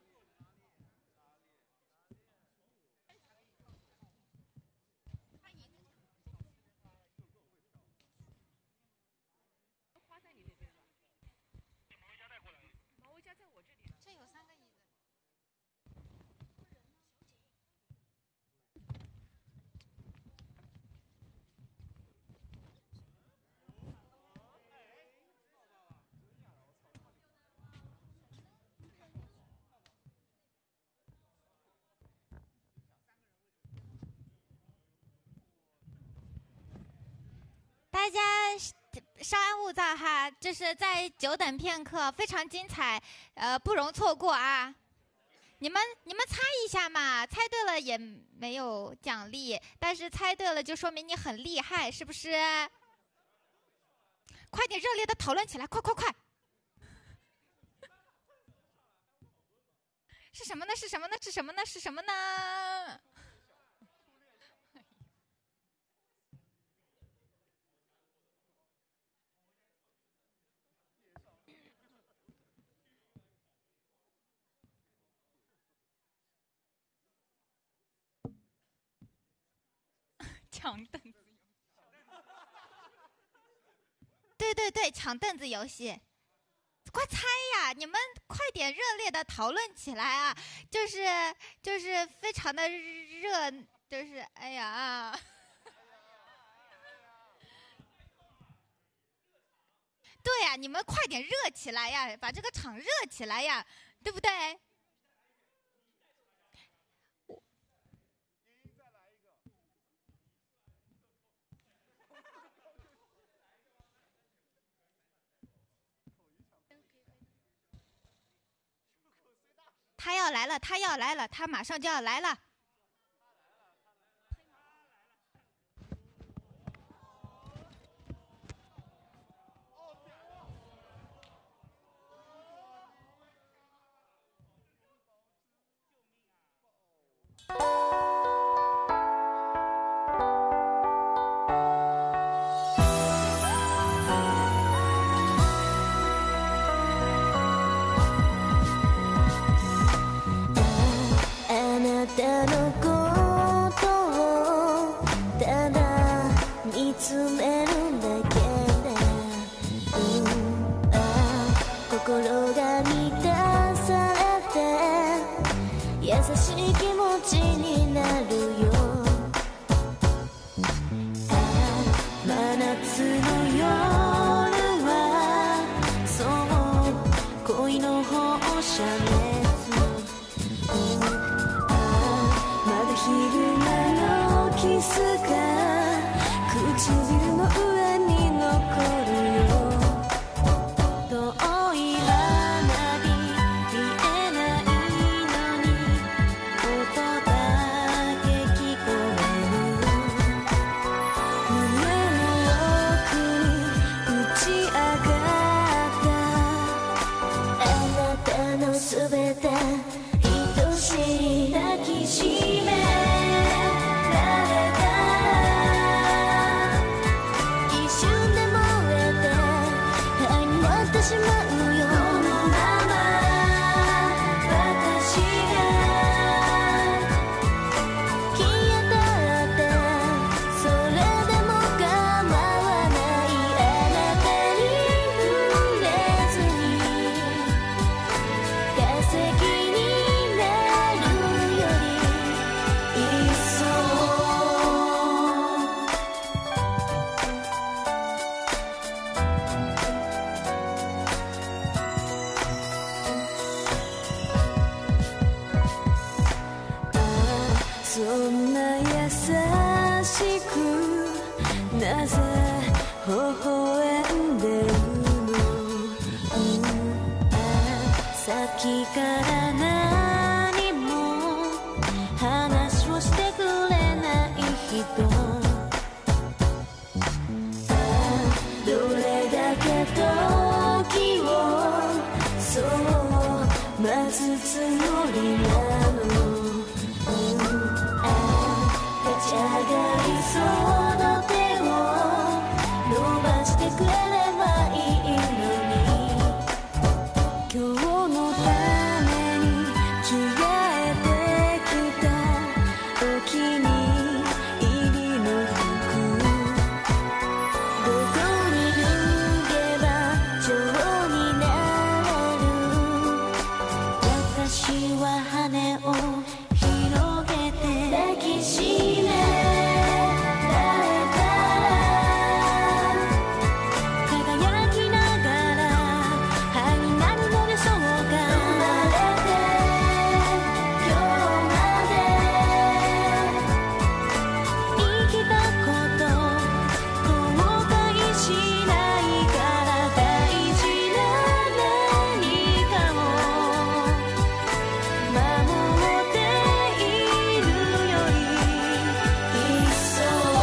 大家稍安勿躁哈，就是再久等片刻，非常精彩，呃，不容错过啊！你们你们猜一下嘛，猜对了也没有奖励，但是猜对了就说明你很厉害，是不是？快点热烈的讨论起来，快快快！是什么呢？是什么呢？是什么呢？是什么呢？抢凳子，对对对，抢凳子游戏，快猜呀！你们快点热烈的讨论起来啊！就是就是非常的热，就是哎呀，对呀，你们快点热起来呀，把这个场热起来呀，对不对？他要来了，他要来了，他马上就要来了。 どりなの、うんああ立ち上がりそうな手を伸ばしてくれればいいのに、今日のために着替えてきたお気に入りの服、どこに脱げば蝶になれる、私は羽を広げて抱きしめられたら輝きながら灰になるのでしょうか。生まれて今日まで生きたこと後悔しないから大事な何かを守っているより一層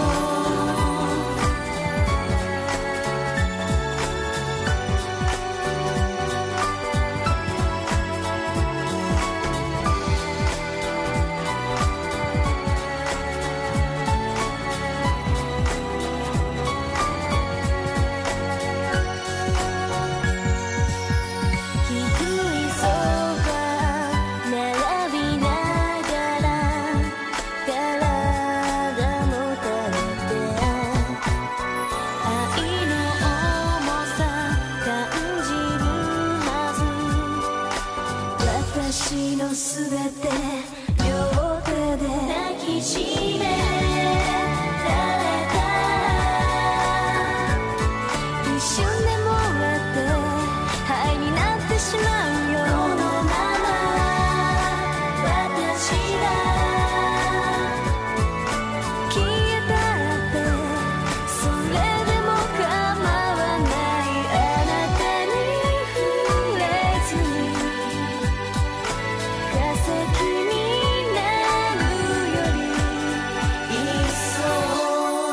低いソファ並びながら体もたれて愛の重さ感じるはず、私のすべて両手で抱きしめられたら一瞬で燃えて灰になってしまうよ。このまま私が消えたってそれでも構わない、あなたに触れずに化石になるより一層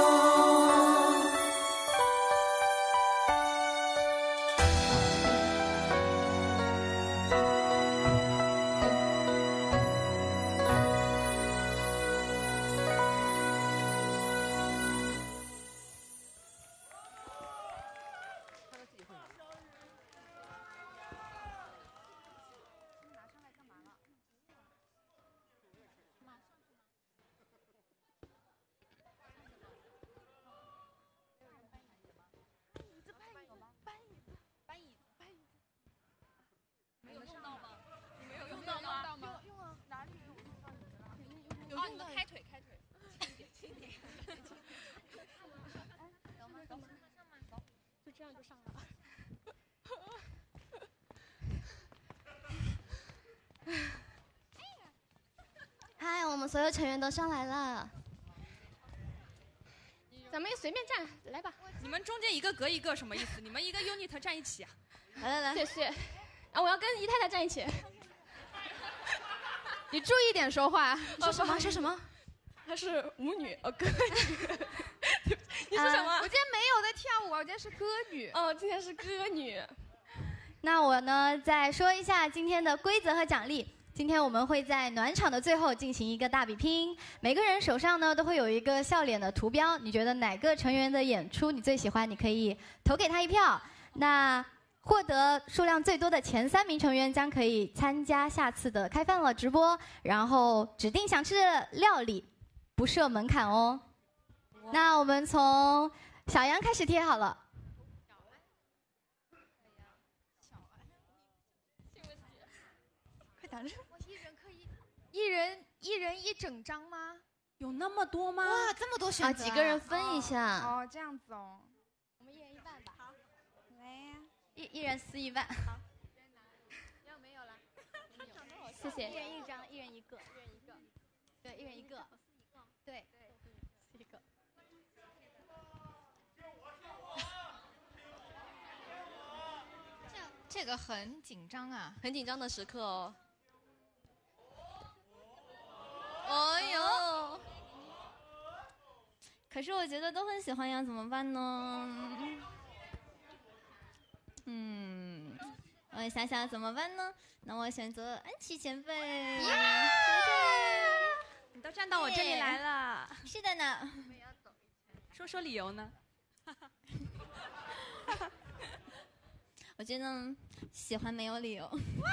没有用到吗？你没有用到吗？用啊，哪里有用到你的了？有用的，开腿开腿，轻点轻点。 走吗？走吗？走，就这样就上来了。 嗨，我们所有成员都上来了。 咱们随便站，来吧。 你们中间一个隔一个什么意思？你们一个 unit 站一起啊？ 来来来， 谢谢。啊，我要跟姨太太站一起。 你注意点说话。 说什么？ 说什么？ 她是舞女，哦，歌女。你说什么？ 我今天没有在跳舞，我今天是歌女。 哦，今天是歌女。 那我呢，再说一下今天的规则和奖励。今天我们会在暖场的最后进行一个大比拼，每个人手上呢都会有一个笑脸的图标。你觉得哪个成员的演出你最喜欢？你可以投给他一票。那获得数量最多的前三名成员将可以参加下次的开饭了直播，然后指定想吃的料理，不设门槛哦。那我们从小杨开始贴好了。 快打着！一人可以，一人一人一整张吗？ 有那么多吗？ 哇，这么多选择啊，几个人分一下。 哦，这样子哦。 我们一人一半吧。好， 来呀， 一一人撕一半。好。 要没有了？ 谢谢。 一人一张，一人一个。一人一个。对，一人一个。对。对。撕一个。 这个很紧张啊， 很紧张的时刻哦。 哎呦！可是我觉得都很喜欢呀，怎么办呢？嗯， 我想想怎么办呢？那我选择安琪前辈。 你都站到我这里来了。 是的呢。 说说理由呢？ 我觉得喜欢没有理由。 哇！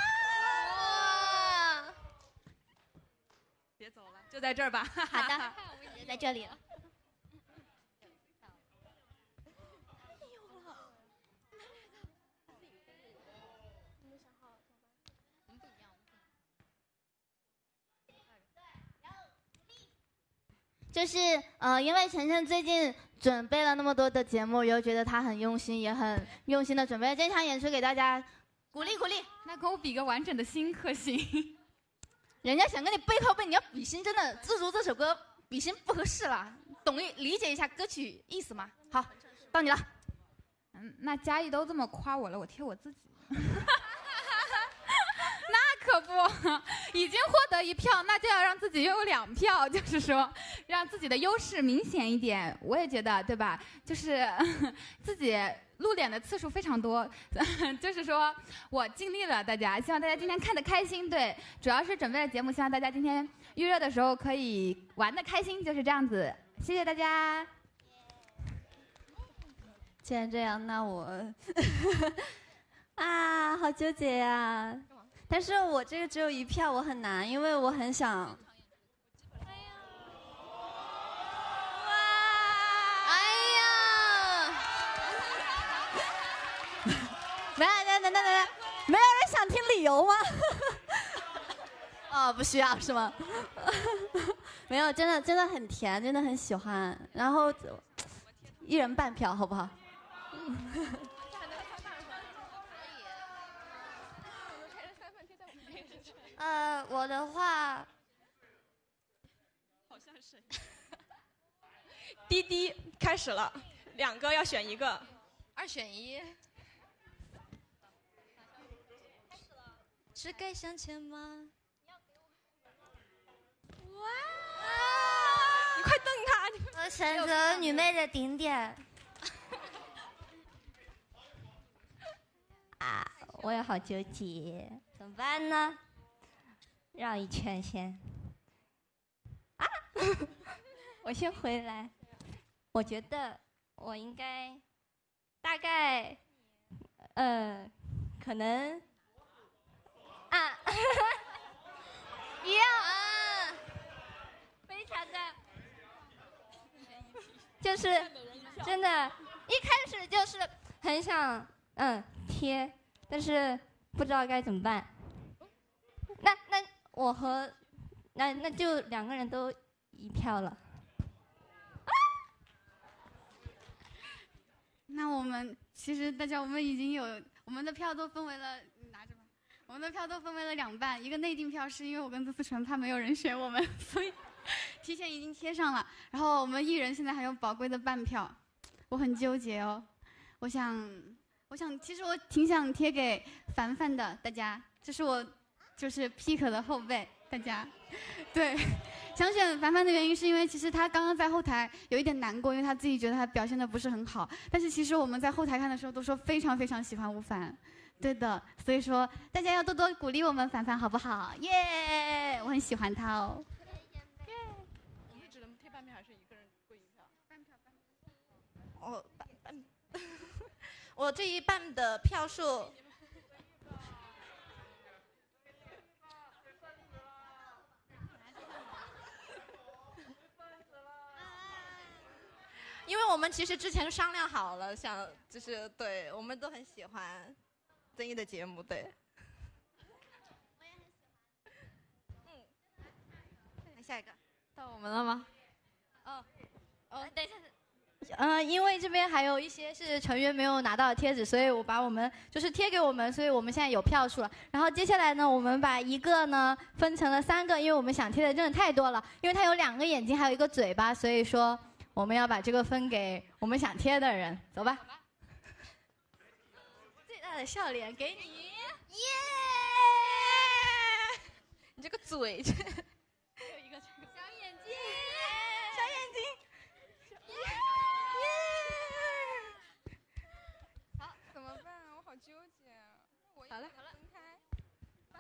别走了，就在这儿吧。 好的，我们已经在这里了。 就是呃，因为晨晨最近准备了那么多的节目，又觉得他很用心，也很用心的准备了这场演出给大家，鼓励鼓励。 那跟我比个完整的心可行？ 人家想跟你背靠背，你要比心，真的自如这首歌比心不合适了，懂理理解一下歌曲意思吗？好，到你了。 嗯，那嘉义都这么夸我了，我贴我自己。那可不，已经获得一票，那就要让自己拥有两票，就是说，让自己的优势明显一点。我也觉得，对吧？就是自己露脸的次数非常多，就是说我尽力了，大家，希望大家今天看得开心。对，主要是准备了节目，希望大家今天预热的时候可以玩得开心，就是这样子。谢谢大家。 既然这样，那我啊，好纠结呀、啊！但是我这个只有一票，我很难，因为我很想。 哎呀！ 没来来来来来，没有人想听理由吗？哦，不需要是吗？没有，真的真的很甜，真的很喜欢。然后一人半票，好不好？ 呃，我的话， 好像是。滴滴开始了，两个要选一个， 二选一。 是该向前吗？ 哇！你快瞪他！ 我选择女妹的顶点。啊，我也好纠结，怎么办呢？绕一圈先。啊！我先回来。我觉得我应该，大概，呃，可能，啊，一样啊，非常的，就是真的，一开始就是很想嗯贴，但是不知道该怎么办。那那我和那那就两个人都一票了。 那我们其实大家我们已经有我们的票都分为了，你拿着吧。我们的票都分为了两半，一个内定票是因为我跟杜思纯怕没有人选我们，所以提前已经贴上了。然后我们艺人现在还有宝贵的半票，我很纠结哦。我想，我想，其实我挺想贴给凡凡的，大家，这是我就是 pick 的后辈，大家，对。想选凡凡的原因是因为其实他刚刚在后台有一点难过，因为他自己觉得他表现的不是很好。但是其实我们在后台看的时候都说非常非常喜欢吴凡，对的。所以说大家要多多鼓励我们凡凡好不好？耶、yeah! 我很喜欢他哦。 你是只能贴半票还是一个人跪一票？ 半票半票。 哦，半半，我这一半的票数。因为我们其实之前商量好了，想就是对我们都很喜欢曾毅的节目，对。嗯，来下一个， 到我们了吗？ 哦， 哦，等一下。呃，因为这边还有一些是成员没有拿到的贴纸，所以我把我们就是贴给我们，所以我们现在有票数了。然后接下来呢，我们把一个呢分成了三个，因为我们想贴的真的太多了，因为它有两个眼睛，还有一个嘴巴，所以说。我们要把这个分给我们想贴的人，走吧。最大的笑脸给你， 耶！你这个嘴，这还有一个这个小眼睛，小眼睛，耶！ 好，怎么办？我好纠结啊。 好了，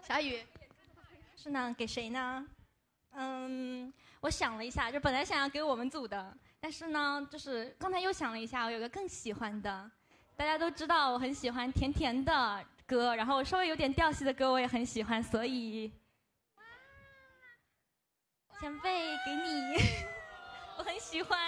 小雨，是呢，给谁呢？嗯，我想了一下，就本来想要给我们组的，但是呢，就是刚才又想了一下，我有个更喜欢的。大家都知道我很喜欢甜甜的歌，然后稍微有点调系的歌我也很喜欢，所以前辈给你，我很喜欢。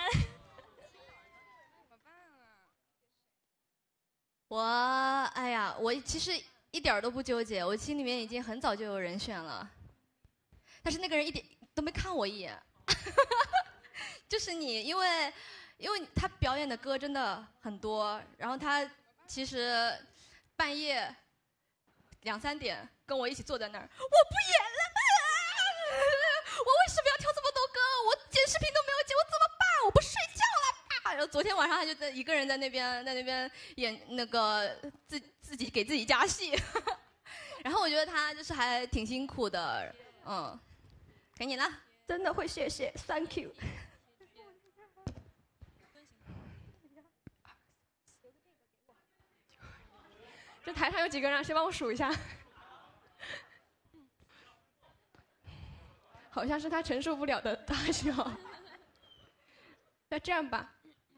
我哎呀，我其实一点儿都不纠结，我心里面已经很早就有人选了，但是那个人一点都没看我一眼，就是你，因为因为他表演的歌真的很多，然后他其实半夜两三点跟我一起坐在那儿，我不演了，我为什么要跳这么多歌？我剪视频都没有剪，我怎么办？我不睡觉了。然后昨天晚上他就在一个人在那边在那边演那个自自己给自己加戏，然后我觉得他就是还挺辛苦的，嗯，给你了， 真的会谢谢 ，Thank you。这台上有几个人？谁帮我数一下？好像是他承受不了的大小。那这样吧，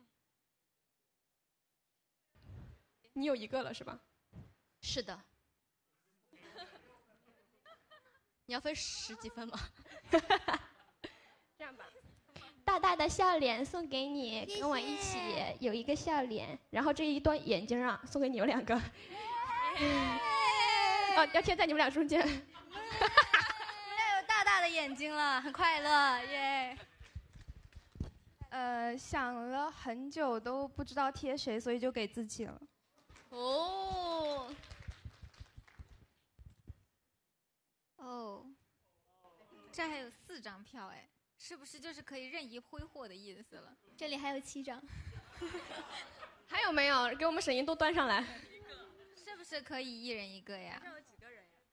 你有一个了是吧？ 是的。你要分十几分吗？ 这样吧， 大大的笑脸送给你， 谢谢跟我一起有一个笑脸，然后这一端眼睛啊，送给你们两个。 哦，要贴在你们俩中间。 现在有大大的眼睛了，很快乐耶。 呃，想了很久都不知道贴谁，所以就给自己了。 哦。 哦，这还有四张票哎，是不是就是可以任意挥霍的意思了？ 这里还有七张。 还有没有？给我们沈莹都端上来。 是不是可以一人一个呀？ 有几个人呀？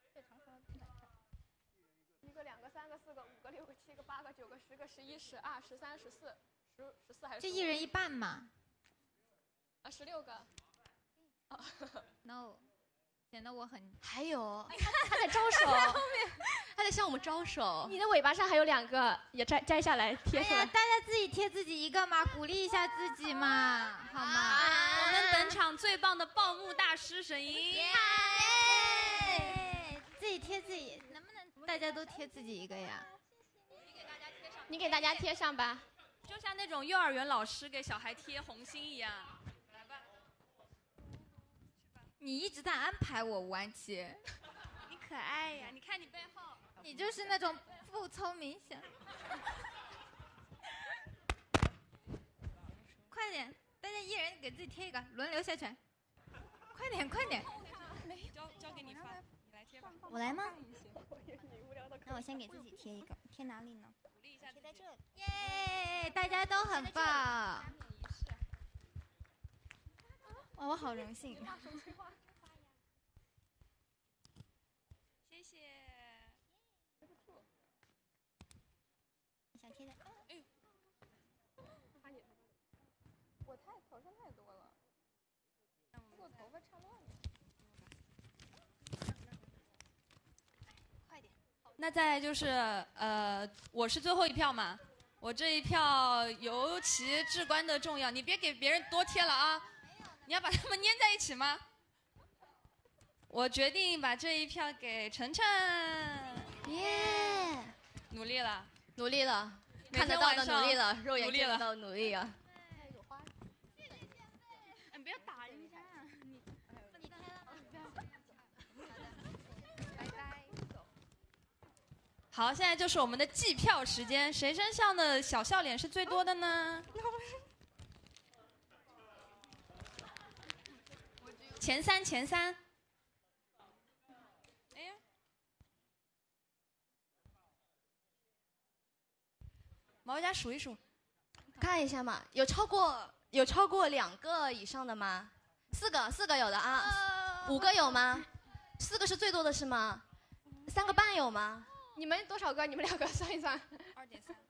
一个、两个、三个、四个、五个、六个、七个、八个、九个、十个、十一、十二、十三、十四、十、十四还是？ 就一人一半嘛。 啊，十六个。 哦 no， 显得我很。 还有， 他在招手， 他在向我们招手。 你的尾巴上还有两个，也摘摘下来贴出来。 哎呀，大家自己贴自己一个嘛，鼓励一下自己嘛，好吗？ 我们本场最棒的报幕大师沈莹。 自己贴自己，能不能大家都贴自己一个呀？ 你给大家贴上吧， 就像那种幼儿园老师给小孩贴红心一样。来吧。 你一直在安排我，吴安琪。 你可爱呀！你看你背后， 你就是那种不聪明想。快点，大家一人给自己贴一个，轮流下去。快点，快点。 交交给你发，你来贴吧。 我来吗？那我先给自己贴一个，贴哪里呢？贴在这里。 耶，大家都很棒。 哇，我好荣幸。 谢谢。 想贴在。 哎呦，我太头上太多了，做头发差乱了。 快点。 那再就是呃，我是最后一票嘛，我这一票尤其至关的重要，你别给别人多贴了啊。你要把他们粘在一起吗？我决定把这一票给晨晨。 耶！ 努力了， 努力了， 每看得到的天晚上努力了，肉眼努力了见得到的努力啊。 你不要打人家，你好，现在就是我们的计票时间，谁身上的小笑脸是最多的呢？前三，前三。哎呀，毛家数一数， 看一下嘛，有超过有超过两个以上的吗？四个，四个有的啊。五个有吗？四个是最多的是吗？三个半有吗？ 你们多少个？你们两个算一算。 二点三。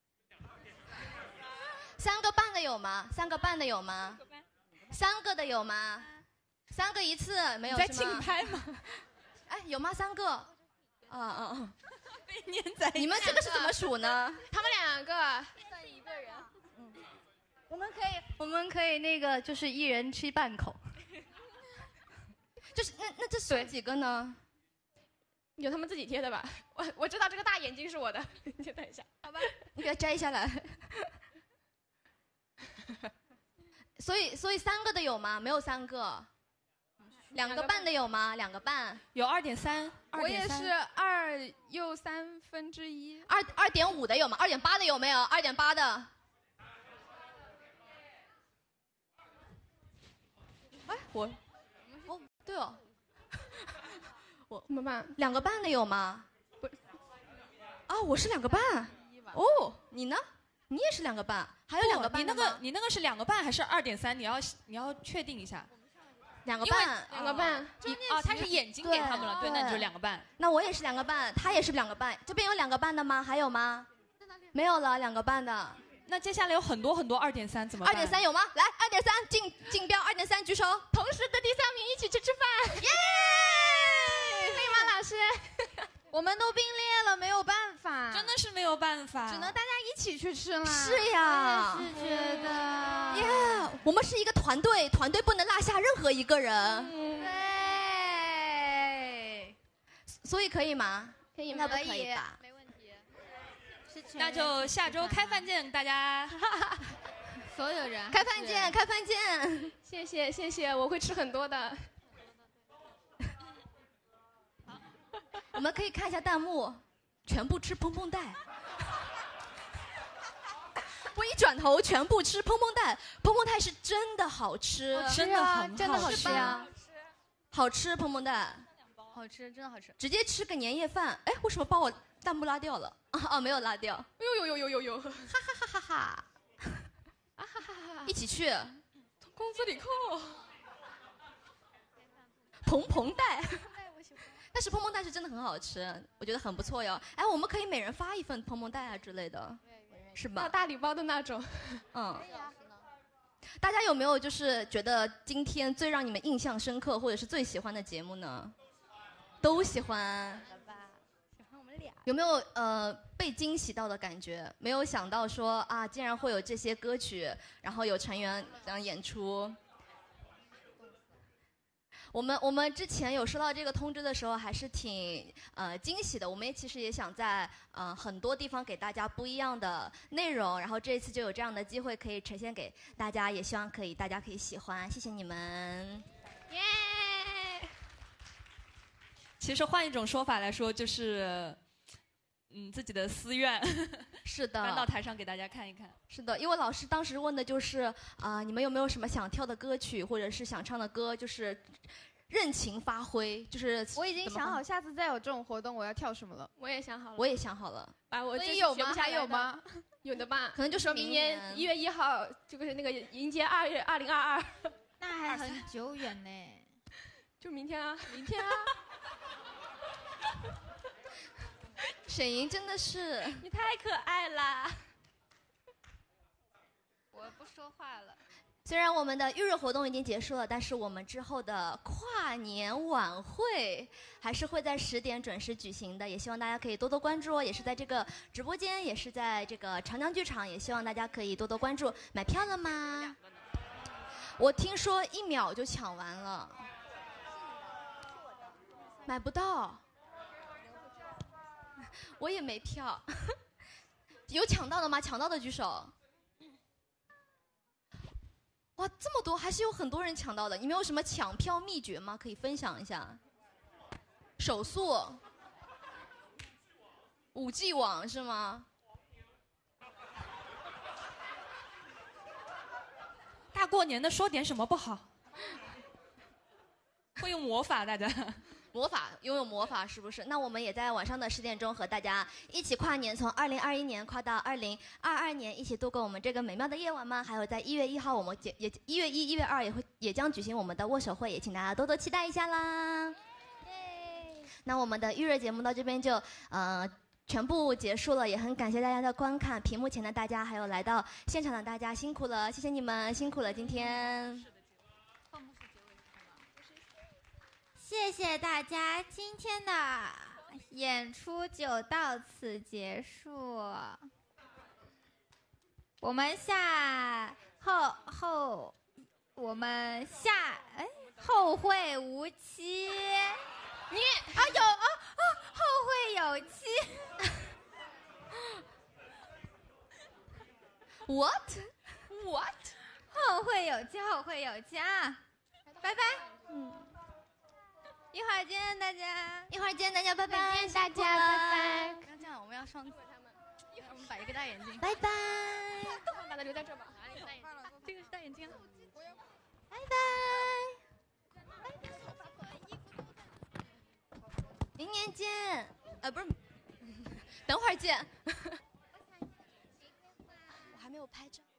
三个半的有吗？三个半的有吗？三个的有吗？三个一次没有是吗？ 你在竞拍吗？ 哎，有吗？三个， 啊啊啊！ 被粘在你们这个是怎么数呢？ 他们两个算一个人。嗯，我们可以，我们可以那个就是一人吃半口。 就是那那这数几个呢？ 有他们自己贴的吧？我我知道这个大眼睛是我的，你等一下，好吧？ 你给它摘下来。所以所以三个的有吗？没有三个。两个半的有吗？两个半。 有二点三。 我也是二又三分之一。 二二点五的有吗？二点八的有没有？二点八的。哎，我。哦，对哦。我怎么办？ 两个半的有吗？ 不。 啊，我是两个半。哦，你呢？你也是两个半，还有两个半你那个你那个是两个半还是二点三？你要你要确定一下。 两个半， 两个半。 你哦，他是眼睛给他们了，对，那你就两个半。 那我也是两个半，他也是两个半。这边有两个半的吗？还有吗？没有了，两个半的。 那接下来有很多很多二点三，怎么办？ 二点三有吗？来，二点三竞竞标，二点三举手。 同时的第三名一起去吃饭。 耶！ 丽妈老师， 我们都并列了，没有办法， 真的是没有办法， 只能大家一起去吃了。 是呀， 我也是觉得， 呀，我们是一个团队，团队不能落下任何一个人。 对， 所以可以吗？ 可以吗？那不可以吧？ 没问题。 那就下周开饭见，大家所有人开饭见，开饭见。 谢谢谢谢，我会吃很多的。 我们可以看一下弹幕，全部吃砰砰带。我一转头，全部吃砰砰带，砰砰带是真的好吃， 真的很真的好吃啊，好吃砰砰带， 好吃，真的好吃。 直接吃个年夜饭。哎，为什么把我弹幕拉掉了？啊啊，没有拉掉。 哎呦呦呦呦呦呦，哈哈哈哈哈！ 啊哈哈哈！ 一起去， 从工资里扣。 砰砰带。但是砰砰带是真的很好吃，我觉得很不错哟。哎，我们可以每人发一份砰砰带啊之类的，是吧？ 大礼包的那种。 嗯。大家有没有就是觉得今天最让你们印象深刻或者是最喜欢的节目呢？都喜欢。 喜欢我们俩。 有没有呃被惊喜到的感觉？没有想到说啊，竟然会有这些歌曲，然后有成员这样演出。我们我们之前有收到这个通知的时候，还是挺呃惊喜的。我们也其实也想在呃很多地方给大家不一样的内容，然后这一次就有这样的机会可以呈现给大家，也希望可以大家可以喜欢，谢谢你们。 耶！ 其实换一种说法来说，就是嗯自己的私怨， 是的， 搬到台上给大家看一看。 是的，因为老师当时问的就是啊、呃，你们有没有什么想跳的歌曲，或者是想唱的歌，就是任情发挥，就是我已经想好下次再有这种活动我要跳什么了。 我也想好了， 我也想好了。 把我这有吗？还有吗？ 有的吧， 可能就是明年一月一号，就是那个迎接二月二零二二。 那还很久远呢。 就明天啊， 明天啊。 沈莹真的是， 你太可爱啦！ 我不说话了。 虽然我们的预热活动已经结束了，但是我们之后的跨年晚会还是会在十点准时举行的，也希望大家可以多多关注哦。也是在这个直播间，也是在这个长江剧场，也希望大家可以多多关注。买票了吗？我听说一秒就抢完了，买不到。我也没票，有抢到的吗？抢到的举手。哇，这么多，还是有很多人抢到的。你们有什么抢票秘诀吗？可以分享一下。手速，五 G 网是吗？ 大过年的说点什么不好？会用魔法，大家。 魔法，拥有魔法是不是？那我们也在晚上的十点钟和大家一起跨年，从二零二一年跨到二零二二年，一起度过我们这个美妙的夜晚吗？还有在一月一号，我们也也一月一、一月二也会也将举行我们的握手会，也请大家多多期待一下啦。那我们的预热节目到这边就呃全部结束了，也很感谢大家的观看，屏幕前的大家还有来到现场的大家辛苦了，谢谢你们辛苦了今天。 谢谢大家今天的演出就到此结束。我们下后后，我们下哎后会无期。 你啊有啊啊后会有期。 What What？ 后会有期，后会有期啊！拜拜。嗯。一会儿见大家， 一会儿见大家，拜拜， 大家拜拜。 不要这样，我们要双。一会儿我们摆一个大眼睛。 拜拜。 把它留在这吧。这个是大眼睛。 拜拜。明年见。呃，不是，等会儿见。我还没有拍照。